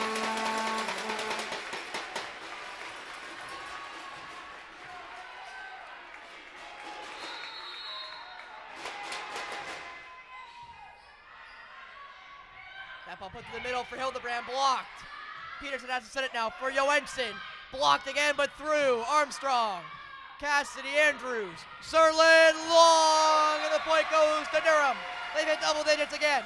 That ball put to the middle for Hildebrand, blocked. Peterson has to set it now for Johansson, blocked again but through. Armstrong. Cassidy Andrews, Serlin long, and the point goes to Durham. They've hit double digits again.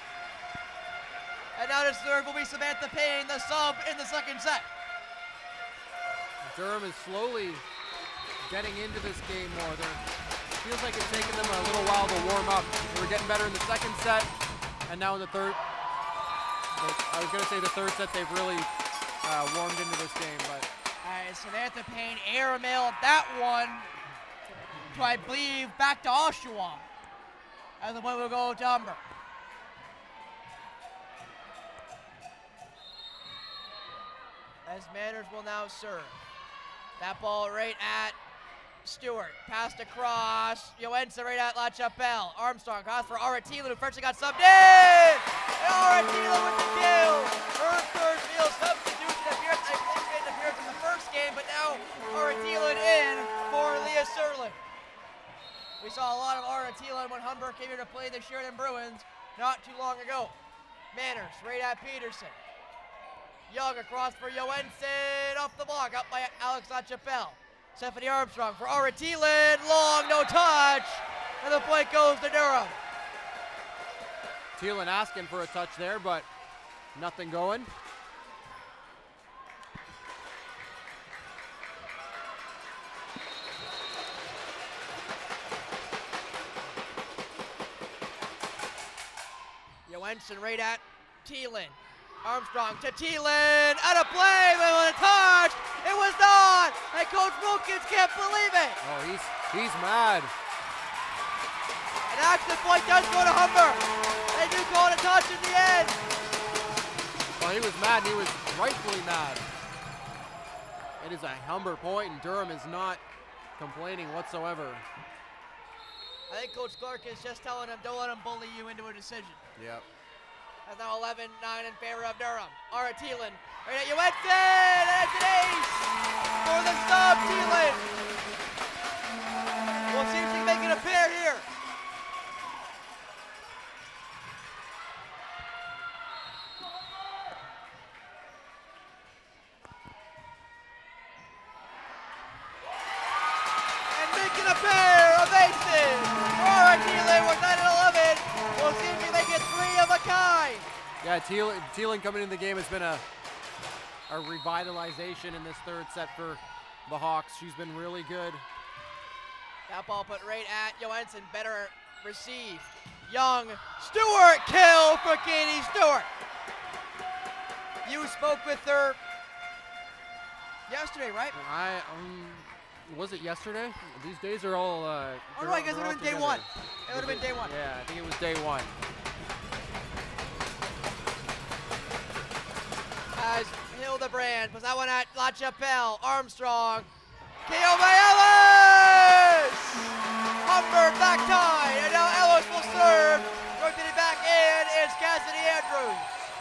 And now to serve will be Samantha Payne, the sub in the second set. Durham is slowly getting into this game more. They're, it feels like it's taken them a little while to warm up. They were getting better in the second set, and now in the third. I was going to say the third set they've really uh, warmed into this game, but. All right, Samantha Payne airmailed that one to, I believe, back to Oshawa. And the point will go to Humber. As Manners will now serve. That ball right at Stewart. Passed across. Johansson right at La Chapelle. Armstrong cross for Aratila, who first got subbed in. And Aratila with the kill. Her third field substitution appearance. I believe she made an appearance in the first game, but now Aratila in for Leah Serlin. We saw a lot of Aratila when Humber came here to play the Sheridan Bruins not too long ago. Manners right at Peterson. Young across for Johansson, off the block, up by Alex La Chapelle. Stephanie Armstrong for Aratila, long, no touch, and the point goes to Durham. Thielen asking for a touch there, but nothing going. Johansson right at Thielen. Armstrong to Thielen, out of play, they want to touch, it was not, and Coach Wilkins can't believe it. Oh, he's he's mad. An active point does go to Humber. They do call it a touch in the end. Well, he was mad, and he was rightfully mad. It is a Humber point, and Durham is not complaining whatsoever. I think Coach Clark is just telling him, don't let him bully you into a decision. Yep. That's now eleven nine in favor of Durham. Ara Thielen, right at Johansson, and it's an ace for the sub, Thielen. We'll see if she can make it a pair here. And making a pair of aces for Ara Thielen, we're nine and eleven. We'll see if we make it three of a kind. Yeah, Thielen, Thielen coming into the game has been a, a revitalization in this third set for the Hawks. She's been really good. That ball put right at Johansson, better received. Young, Stewart, kill for Katie Stewart. You spoke with her yesterday, right? I, um, was it yesterday? These days are all. Uh, oh no, I guess it would have been day one. It would have been day one. Yeah, I think it was day one. As Hildebrand puts that one at La Chapelle. Armstrong. Keoma Ellis! Humber back tie, and now Ellis will serve. Rotating back in is Cassidy Andrews.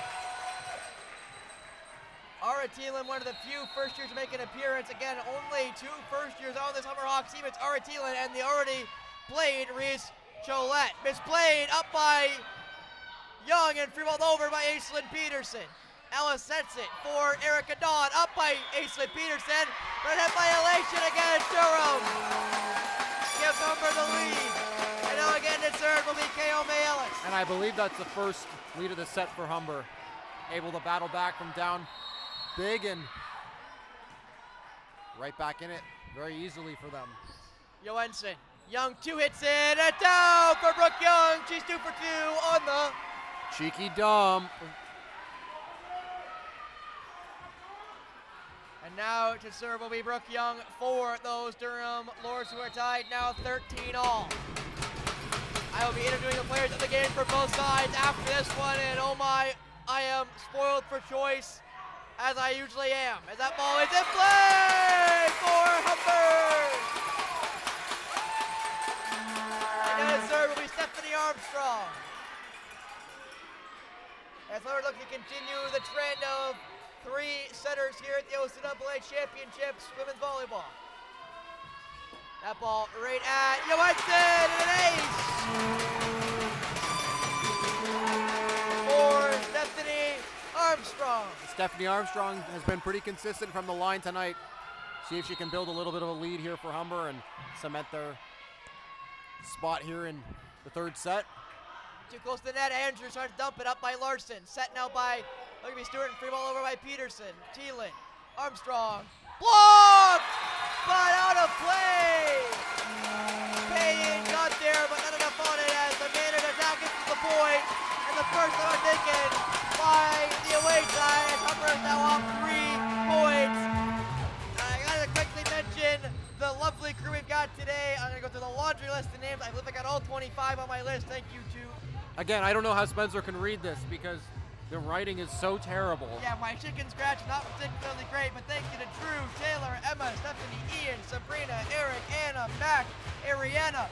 Ara Thielen, one of the few first years to make an appearance. Again, only two first years on this Humber Hawks team. It's Ara Thielen and the already played Reese Cholette. Misplayed up by Young and free balled over by Aislinn Peterson. Ellis sets it for Erica Dawn, up by Aislinn Peterson, but hit by Elation against Durham. Gives Humber the lead. And now again to serve will be Keoma Ellis. And I believe that's the first lead of the set for Humber. Able to battle back from down big and right back in it very easily for them. Johansson, Young two hits in, and down for Brooke Young. She's two for two on the cheeky dump. And now to serve will be Brooke Young for those Durham Lords, who are tied now thirteen all. I will be interviewing the players of the game for both sides after this one, and oh my, I am spoiled for choice, as I usually am, as that ball is in play for Humber. And now to serve will be Stephanie Armstrong. As Humber looks to continue the trend of three setters here at the O C A A Championships Women's Volleyball. That ball right at Johansson, and an ace for Stephanie Armstrong. Stephanie Armstrong has been pretty consistent from the line tonight. See if she can build a little bit of a lead here for Humber and cement their spot here in the third set. Too close to the net. Andrews trying to dump it up by Larson. Set now by, look at me, Stewart, and free ball over by Peterson. Thielen, Armstrong, blocked, but out of play. Payne got there, but not enough on it as the man in attack gets to the point. And the first time taken by the away side, and Humber is now off three points. I gotta quickly mention the lovely crew we've got today. I'm gonna go through the laundry list of names. I believe I got all twenty-five on my list. Thank you to Again, I don't know how Spencer can read this because the writing is so terrible. Yeah, my chicken scratch not particularly great, but thank you to Drew, Taylor, Emma, Stephanie, Ian, Sabrina, Eric, Anna, Mac, Ariana,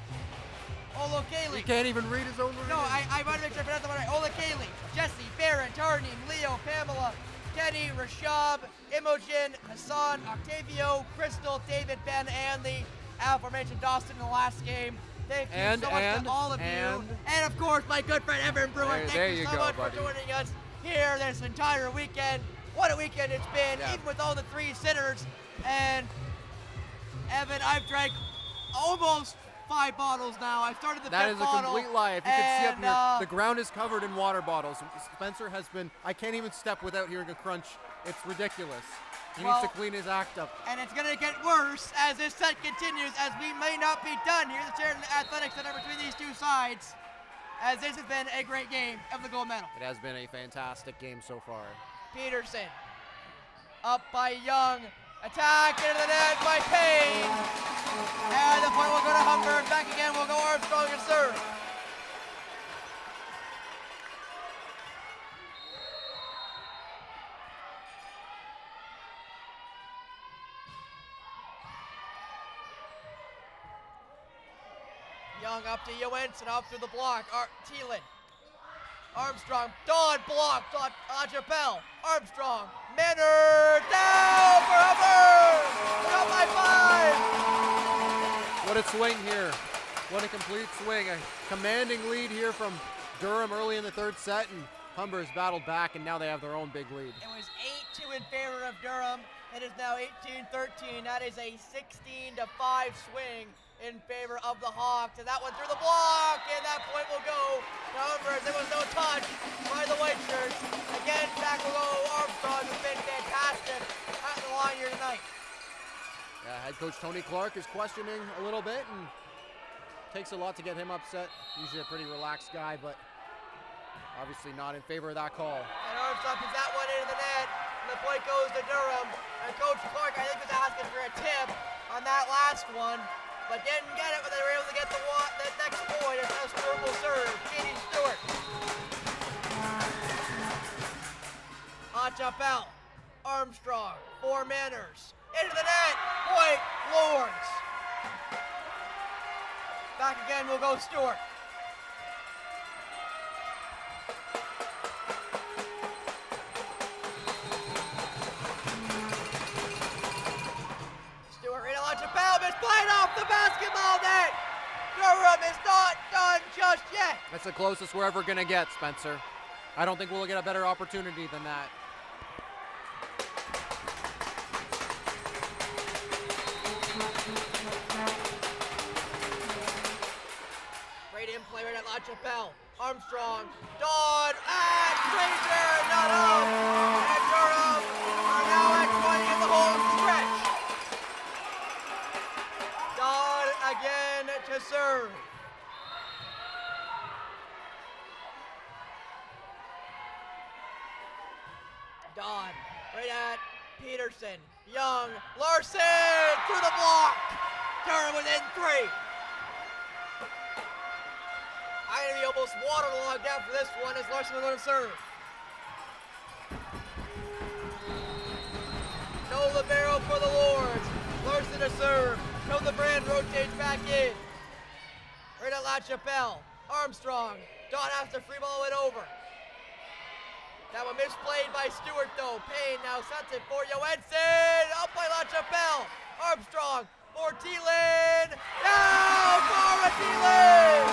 Ola Kaylee. He can't even read his own writing. No, I, I want to make sure I pronounced the one right. Ola Kaylee, Jesse, Barron, Tarnine, Leo, Pamela, Kenny, Rashab, Imogen, Hassan, Octavio, Crystal, David, Ben, and the aforementioned Dawson in the last game. Thank you and, so much and, to all of and, you. And of course, my good friend Evan Brewer. There, Thank there you you so go, much buddy. for joining us here this entire weekend. What a weekend it's been, yeah. even with all the three sitters. And Evan, I've drank almost five bottles now. I've started the That fifth is a bottle. complete lie. If you can see up and, here, uh, the ground is covered in water bottles. Spencer has been, I can't even step without hearing a crunch. It's ridiculous. He Well, needs to clean his act up. And it's going to get worse as this set continues, as we may not be done here. The Sheridan Athletics Center between these two sides, as this has been a great game of the gold medal. It has been a fantastic game so far. Peterson, up by Young, attack into the net by Payne. And the point will go to Humber, and back again will go Armstrong and serve. Young up to Johansson, off through the block. Ar Thielen. Armstrong, Dawn blocked. La Chapelle. Armstrong. Manor down for Humber. We're up by five. What a swing here. What a complete swing. A commanding lead here from Durham early in the third set, and Humber has battled back, and now they have their own big lead. It was eight two in favor of Durham. It is now eighteen thirteen. That is a sixteen to five swing in favor of the Hawks. And that one through the block, and that point will go to Humber. There was no touch by the white shirts. Again, back will go Armstrong, who's been fantastic at the line here tonight. Yeah, head coach Tony Clark is questioning a little bit, and takes a lot to get him upset. Usually a pretty relaxed guy, but obviously not in favor of that call. And Armstrong puts that one into the net, and the point goes to Durham. And Coach Clark, I think, was asking for a tip. on that last one, but didn't get it when they were able to get the, one, the next point. It's now Stewart will serve. Katie Stewart. Achapel. Armstrong. Four Manners. Into the net. Point. Lords. Back again will go Stewart. Played off the basketball net. Durham is not done just yet. That's the closest we're ever going to get, Spencer. I don't think we'll get a better opportunity than that. Great in play right at La Chapelle. Armstrong, Dodd, and Fraser, not out. And Durham are now at twenty in the home stretch. Again to serve. Don, right at Peterson. Young, Larson, through the block. Durham within three. I'm going to be almost waterlogged after this one as Larson will go to serve. No libero for the Lords. Larson to serve. No, the brand rotates back in. Right at La Chapelle. Armstrong. Don has to free ball it over. That one misplayed by Stewart though. Payne now sets it for Johansson. Up by La Chapelle. Armstrong for Thielen. Now for Thielen.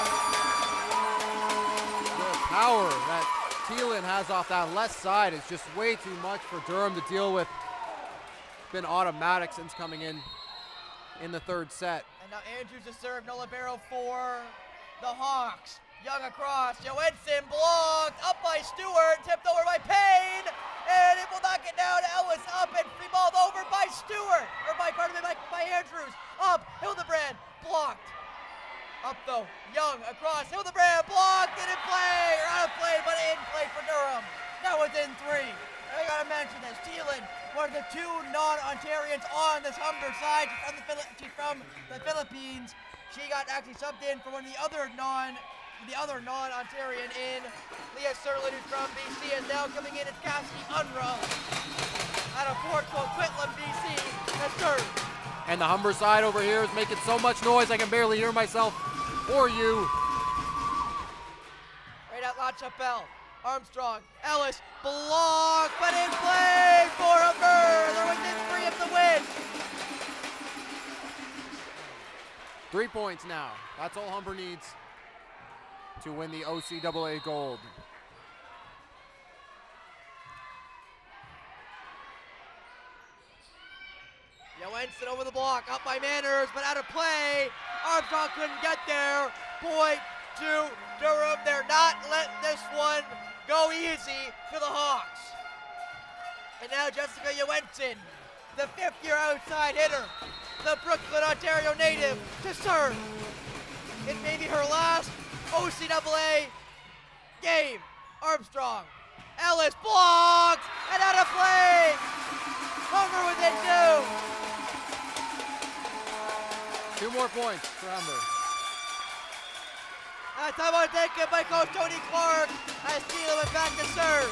The power that Thielen has off that left side is just way too much for Durham to deal with. It's been automatic since coming in. in the third set. And now Andrews to serve, no libero for the Hawks. Young across, Johansson blocked, up by Stewart, tipped over by Payne, and it will knock it down. Ellis up and free balled over by Stewart, or by, pardon me, by, by Andrews. Up, Hildebrand, blocked. Up though, Young across, Hildebrand blocked, didn't play, or out of play, but in play for Durham. Now within three. I gotta mention this, Thielen, one of the two non-Ontarians on this Humber side. She's from the, Phili- she's from the Philippines. She got actually subbed in for one of the other non, the other non-Ontarian in. Leah Serlin, who's from B C, is now coming in as Cassidy Unruh out of Fort Coquitlam, B C, as serve. And the Humber side over here is making so much noise I can barely hear myself or you. Right at La Chapelle. Armstrong, Ellis, block, but in play for Humber. They're within three of the win. Three points now. That's all Humber needs to win the O C A A gold. Johansson over the block, up by Manners, but out of play. Armstrong couldn't get there. Point to Durham. They're not letting this one go easy to the Hawks. And now Jessica Johansson, the fifth-year outside hitter, the Brooklyn, Ontario native, to serve. It may be her last O C A A game. Armstrong, Ellis blocked, and out of play. Humber within two. Two more points for Humber. Uh, timeout taken by coach Tony Clark as Thielen went back to serve.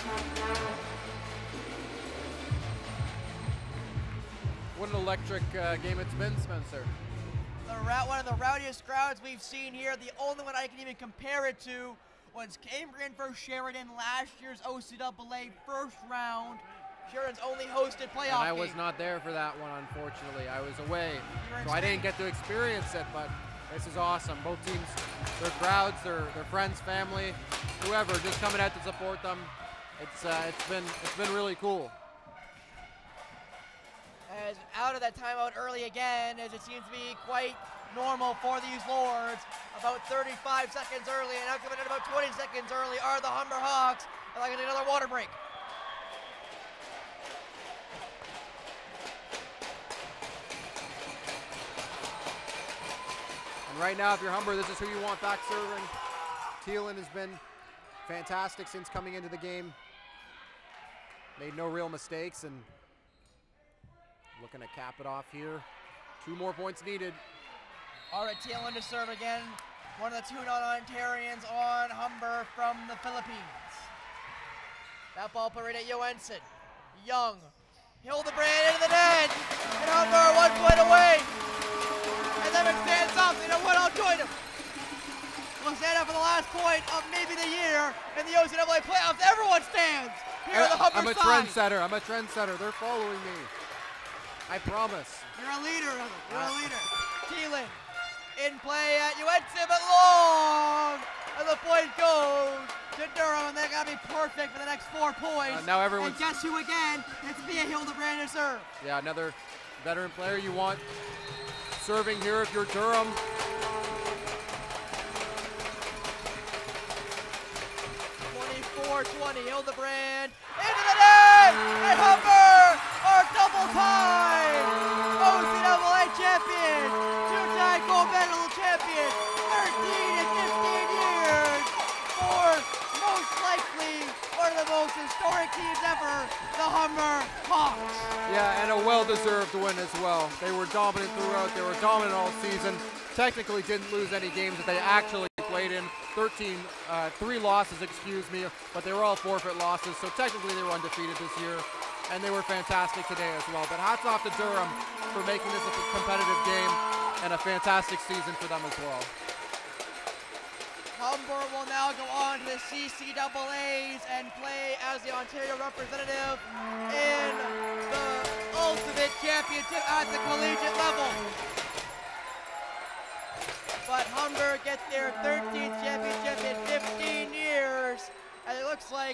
What an electric uh, game it's been, Spencer. The route, one of the rowdiest crowds we've seen here. The only one I can even compare it to was Cambrian versus Sheridan, last year's O C A A first round. Sheridan's only hosted playoff And I was game. not there for that one, unfortunately. I was away, so I didn't get to experience it, but this is awesome. Both teams, their crowds, their, their friends, family, whoever, just coming out to support them. It's uh, it's been it's been really cool. As out of that timeout early again, as it seems to be quite normal for these Lords. About thirty-five seconds early, and now coming in about twenty seconds early are the Humber Hawks. And like another water break. Right now, if you're Humber, this is who you want back serving. Thielen has been fantastic since coming into the game. Made no real mistakes, and looking to cap it off here. Two more points needed. All right, Thielen to serve again. One of the two non-Ontarians on Humber from the Philippines. That ball put right at Johansson. Young. Hildebrand into the net. And Humber one point away. And then stands up. You know what? I'll join him. We'll stand up for the last point of maybe the year in the O C A A playoffs. Everyone stands here on the Humber I'm a side. trendsetter. I'm a trendsetter. They're following me. I promise. You're a leader of it. You're uh, a leader. Thielen in play at Johansson, but long. And the point goes to Durham, and they got to be perfect for the next four points. Uh, now everyone's. And guess who again? It's Mia Hildebrand to serve. Yeah, another veteran player you want serving here if you're Durham. twenty-four twenty, Hildebrand into the net, and Humber are double tied. O C A A champion, two-time gold medal champion, thirteen and fifteen years for most likely one of the most historic teams ever, the Humber Hawks. Yeah, and a well-deserved win as well. They were dominant throughout. They were dominant all season. Technically didn't lose any games that they actually played in. thirteen, uh, three losses, excuse me, but they were all forfeit losses, so technically they were undefeated this year, and they were fantastic today as well. But hats off to Durham for making this a competitive game and a fantastic season for them as well. Humber will now go on to the C C A As and play as the Ontario representative in the Ultimate Championship at the collegiate level. But Humber gets their thirteenth championship in fifteen years, and it looks like,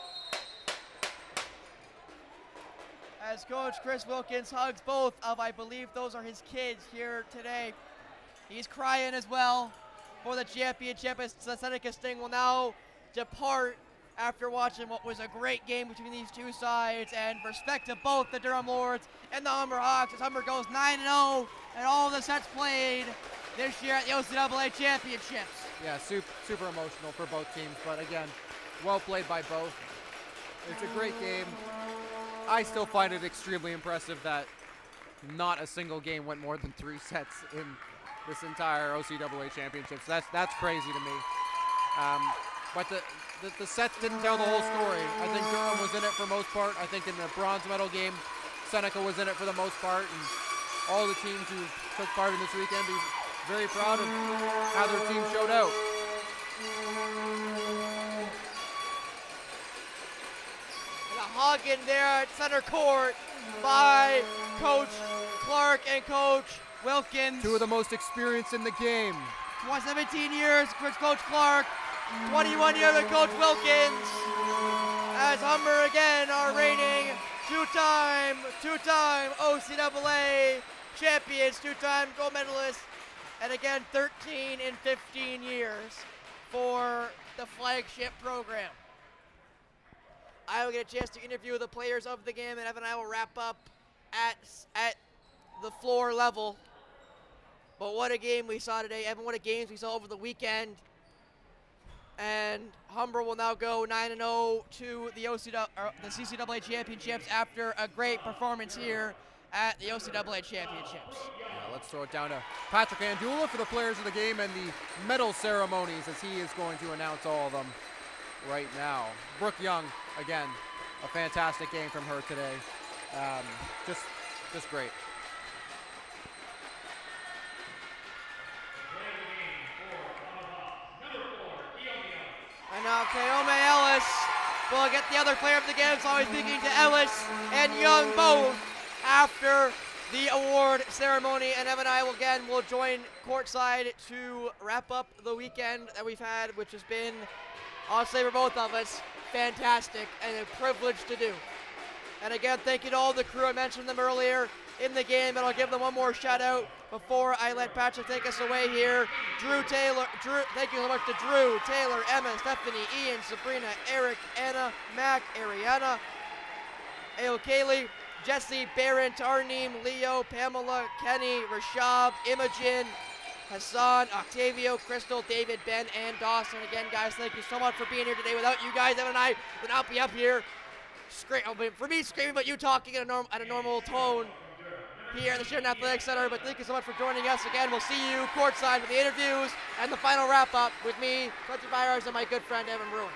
as Coach Chris Wilkins hugs both of, I believe those are his kids here today, he's crying as well for the championship as the Seneca Sting will now depart after watching what was a great game between these two sides, and respect to both the Durham Lords and the Humber Hawks as Humber goes nine and oh and all the sets played this year at the O C A A championships. Yeah, super, super emotional for both teams, but again, well played by both. It's a great game. I still find it extremely impressive that not a single game went more than three sets in this entire O C A A championships. That's that's crazy to me. Um, but the, the the sets didn't tell the whole story. I think Durham was in it for most part. I think in the bronze medal game, Seneca was in it for the most part, and all the teams who took part in this weekend be very proud of how their team showed out. And a hug in there at center court by Coach Clark and Coach Wilkins. Two of the most experienced in the game. seventeen years, Coach Clark, twenty-one years of Coach Wilkins. As Humber again are reigning two-time, two-time O C A A champions, two-time gold medalists, and again thirteen and fifteen years for the flagship program. I will get a chance to interview the players of the game, and Evan and I will wrap up at, at the floor level. But what a game we saw today. Evan, what a games we saw over the weekend. And Humber will now go nine and oh to the O C A A, or the C C A A championships after a great performance here at the O C A A championships. Yeah, let's throw it down to Patrick Andula for the players of the game and the medal ceremonies, as he is going to announce all of them right now. Brooke Young, again, a fantastic game from her today. Um, just, just great. And now Kaome Ellis will get the other player of the game, so I'll be speaking to Ellis and Young both after the award ceremony. And Evan and I will again will join courtside to wrap up the weekend that we've had, which has been, I'll say for both of us, fantastic and a privilege to do. And again, thank you to all the crew. I mentioned them earlier in the game, and I'll give them one more shout out before I let Patrick take us away here. Drew Taylor, Drew, thank you so much to Drew, Taylor, Emma, Stephanie, Ian, Sabrina, Eric, Anna, Mac, Ariana, Ayo Kaylee, Jesse, Barron, Tarneem, Leo, Pamela, Kenny, Rashab, Imogen, Hassan, Octavio, Crystal, David, Ben, and Dawson. Again, guys, thank you so much for being here today. Without you guys, Evan and I would not be up here. Scream, for me screaming, but you talking at a, norm, at a normal tone. here at the Sheridan Athletic Center. But thank you so much for joining us again. We'll see you courtside for the interviews and the final wrap-up with me, Quincy Byers, and my good friend Evan Bruin.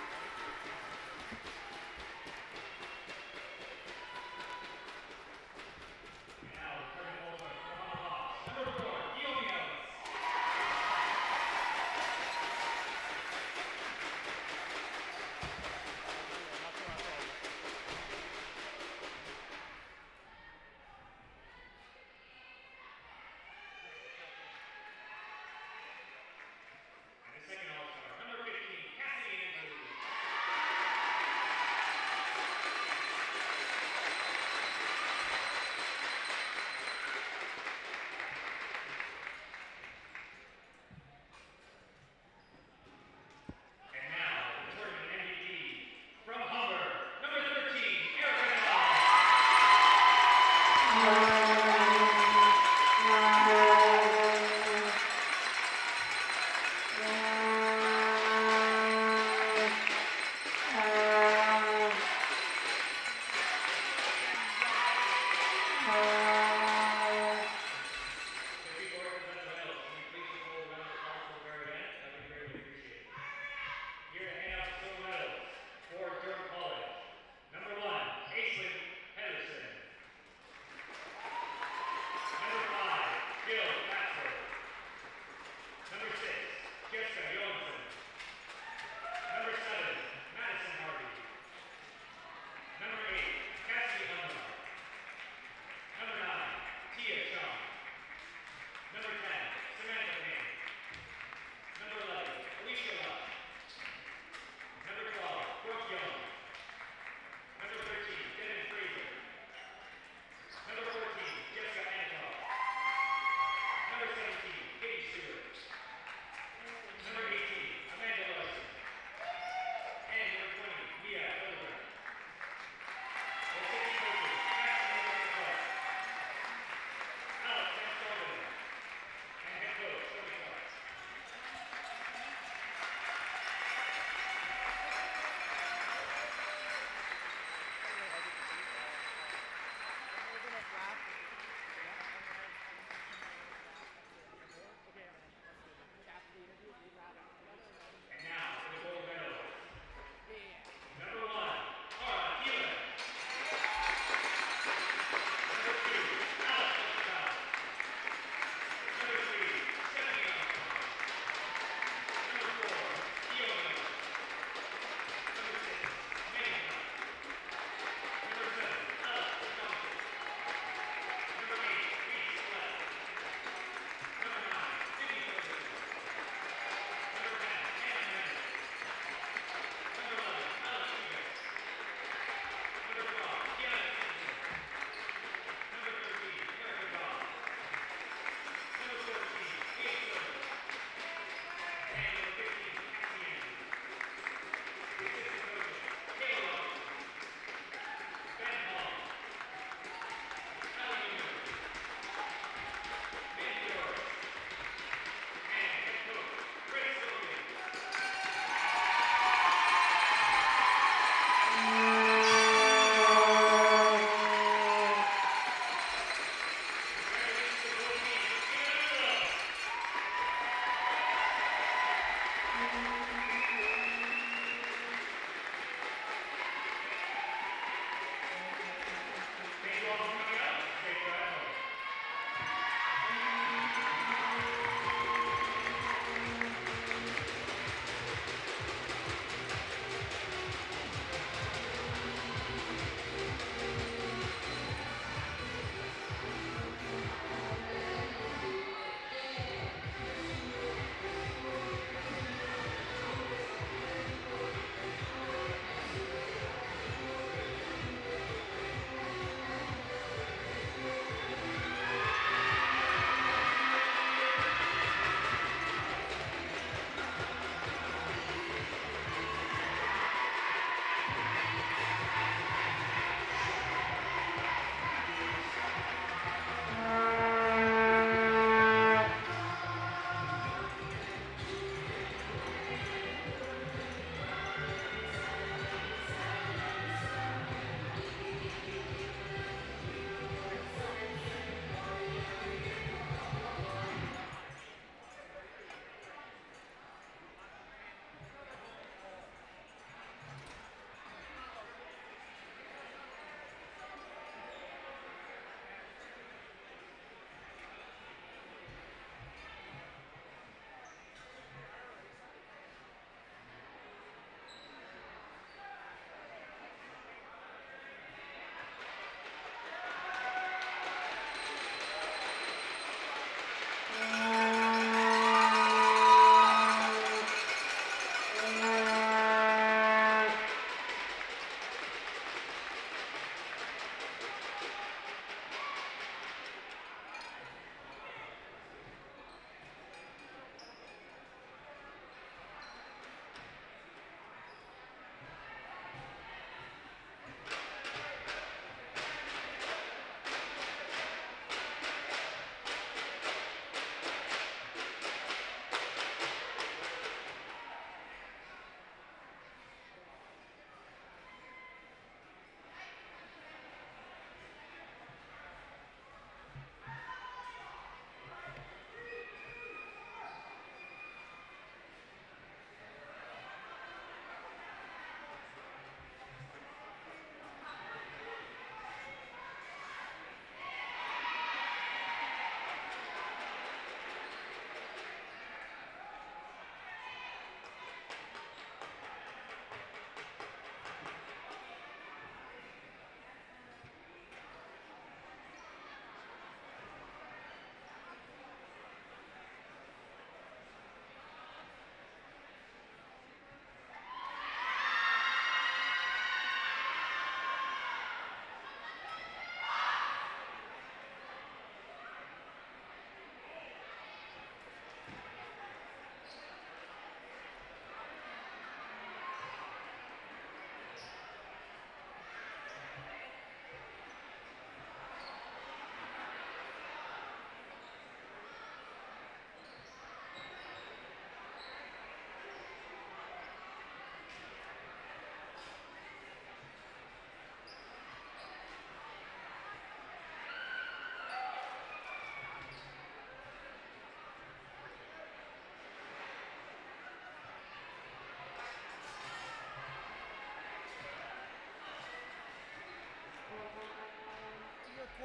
Number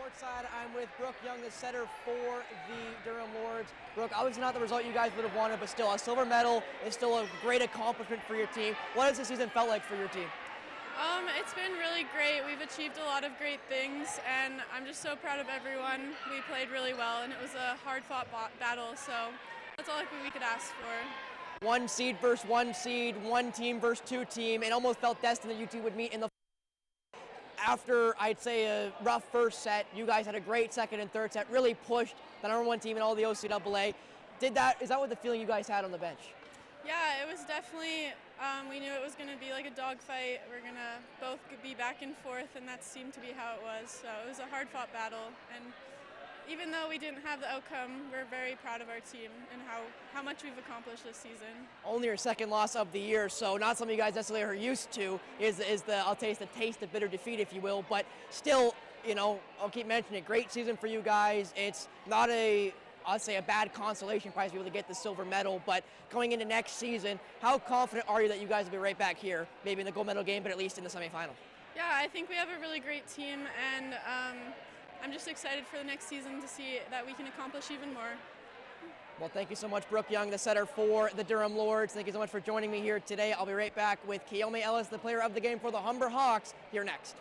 courtside, I'm with Brooke Young, the setter for the Durham Lords. Brooke, obviously not the result you guys would have wanted, but still, a silver medal is still a great accomplishment for your team. What has the season felt like for your team? Um, it's been really great. We've achieved a lot of great things, and I'm just so proud of everyone. We played really well, and it was a hard-fought battle, so that's all we could ask for. One seed versus one seed, one team versus two team. It almost felt destined that you two would meet in the after, I'd say, a rough first set. You guys had a great second and third set, really pushed the number one team in all the O C A A. Did that, is that what the feeling you guys had on the bench? Yeah, it was definitely, um, we knew it was going to be like a dogfight. We're going to both be back and forth, and that seemed to be how it was. So it was a hard-fought battle, and even though we didn't have the outcome, we're very proud of our team and how, how much we've accomplished this season. Only your second loss of the year, so not something you guys necessarily are used to, is, is the, I'll taste the taste of bitter defeat, if you will, but still, you know, I'll keep mentioning it, great season for you guys. It's not a, I'll say a bad consolation prize to be able to get the silver medal, but going into next season, how confident are you that you guys will be right back here, maybe in the gold medal game, but at least in the semifinal? Yeah, I think we have a really great team, and um, I'm just excited for the next season to see that we can accomplish even more. Well, thank you so much, Brooke Young, the setter for the Durham Lords. Thank you so much for joining me here today. I'll be right back with Kaomi Ellis, the player of the game for the Humber Hawks, here next.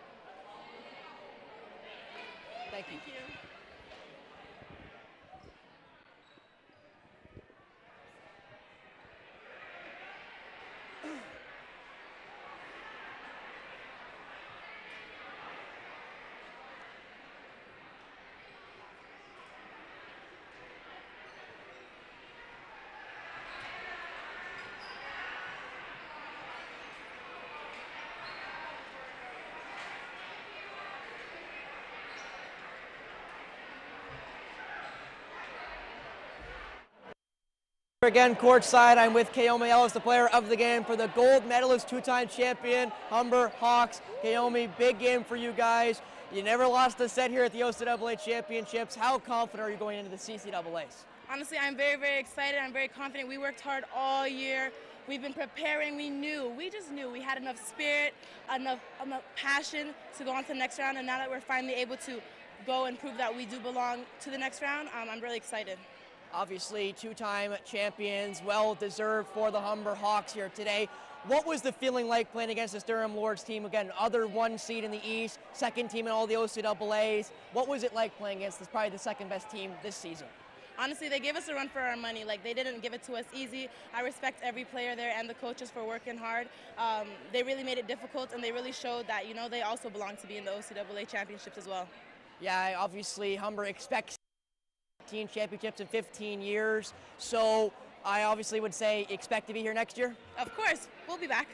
Thank you. Thank you. Again, courtside, I'm with Kaomi Ellis, the player of the game for the gold medalist, two-time champion, Humber Hawks. Kaomi, big game for you guys. You never lost a set here at the O C A A Championships. How confident are you going into the C C A As? Honestly, I'm very, very excited. I'm very confident. We worked hard all year. We've been preparing. We knew. We just knew we had enough spirit, enough, enough passion to go on to the next round. And now that we're finally able to go and prove that we do belong to the next round, um, I'm really excited. Obviously, two-time champions, well-deserved for the Humber Hawks here today. What was the feeling like playing against this Durham Lords team? Again, other one seed in the East, second team in all the O C A As. What was it like playing against this, probably the second-best team this season? Honestly, they gave us a run for our money. Like, they didn't give it to us easy. I respect every player there and the coaches for working hard. Um, they really made it difficult, and they really showed that, you know, they also belong to be in the O C A A championships as well. Yeah, obviously, Humber expects fifteen championships in fifteen years. So I obviously would say expect to be here next year. Of course, we'll be back.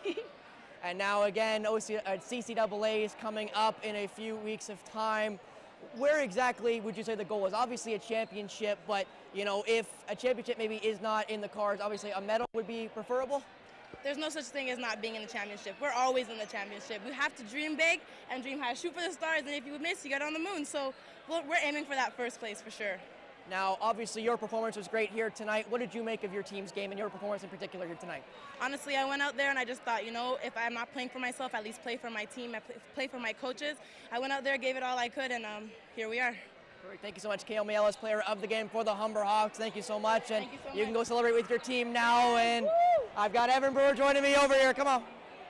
And now again, O C, uh, C C A A is coming up in a few weeks of time. Where exactly would you say the goal is? Obviously a championship, but you know, if a championship maybe is not in the cards, obviously a medal would be preferable. There's no such thing as not being in the championship. We're always in the championship. We have to dream big and dream high. Shoot for the stars, and if you miss, you get on the moon. So we're aiming for that first place for sure. Now, obviously, your performance was great here tonight. What did you make of your team's game and your performance in particular here tonight? Honestly, I went out there and I just thought, you know, if I'm not playing for myself, at least play for my team, I play, play for my coaches. I went out there, gave it all I could, and um, here we are. Perfect. Thank you so much, Kaomi Ellis, player of the game for the Humber Hawks. Thank you so much. And Thank you so you much. can go celebrate with your team now. And woo! I've got Evan Brewer joining me over here. Come on.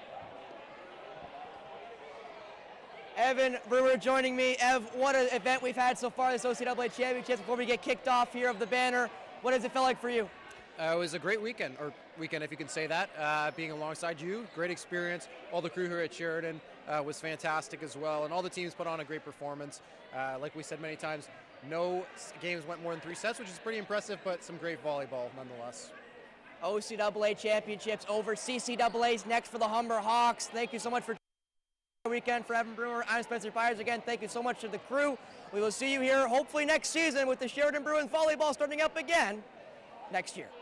Evan Brewer joining me. Ev, what an event we've had so far this O C A A Championships. Before we get kicked off here of the banner, what does it feel like for you? Uh, it was a great weekend, or weekend if you can say that, uh, being alongside you. Great experience. All the crew here at Sheridan uh, was fantastic as well, and all the teams put on a great performance. Uh, like we said many times, no games went more than three sets, which is pretty impressive, but some great volleyball nonetheless. O C A A Championships over. C C A A's next for the Humber Hawks. Thank you so much for weekend for Evan Brewer. I'm Spencer Byers. Again, thank you so much to the crew. We will see you here hopefully next season with the Sheridan Bruins volleyball starting up again next year.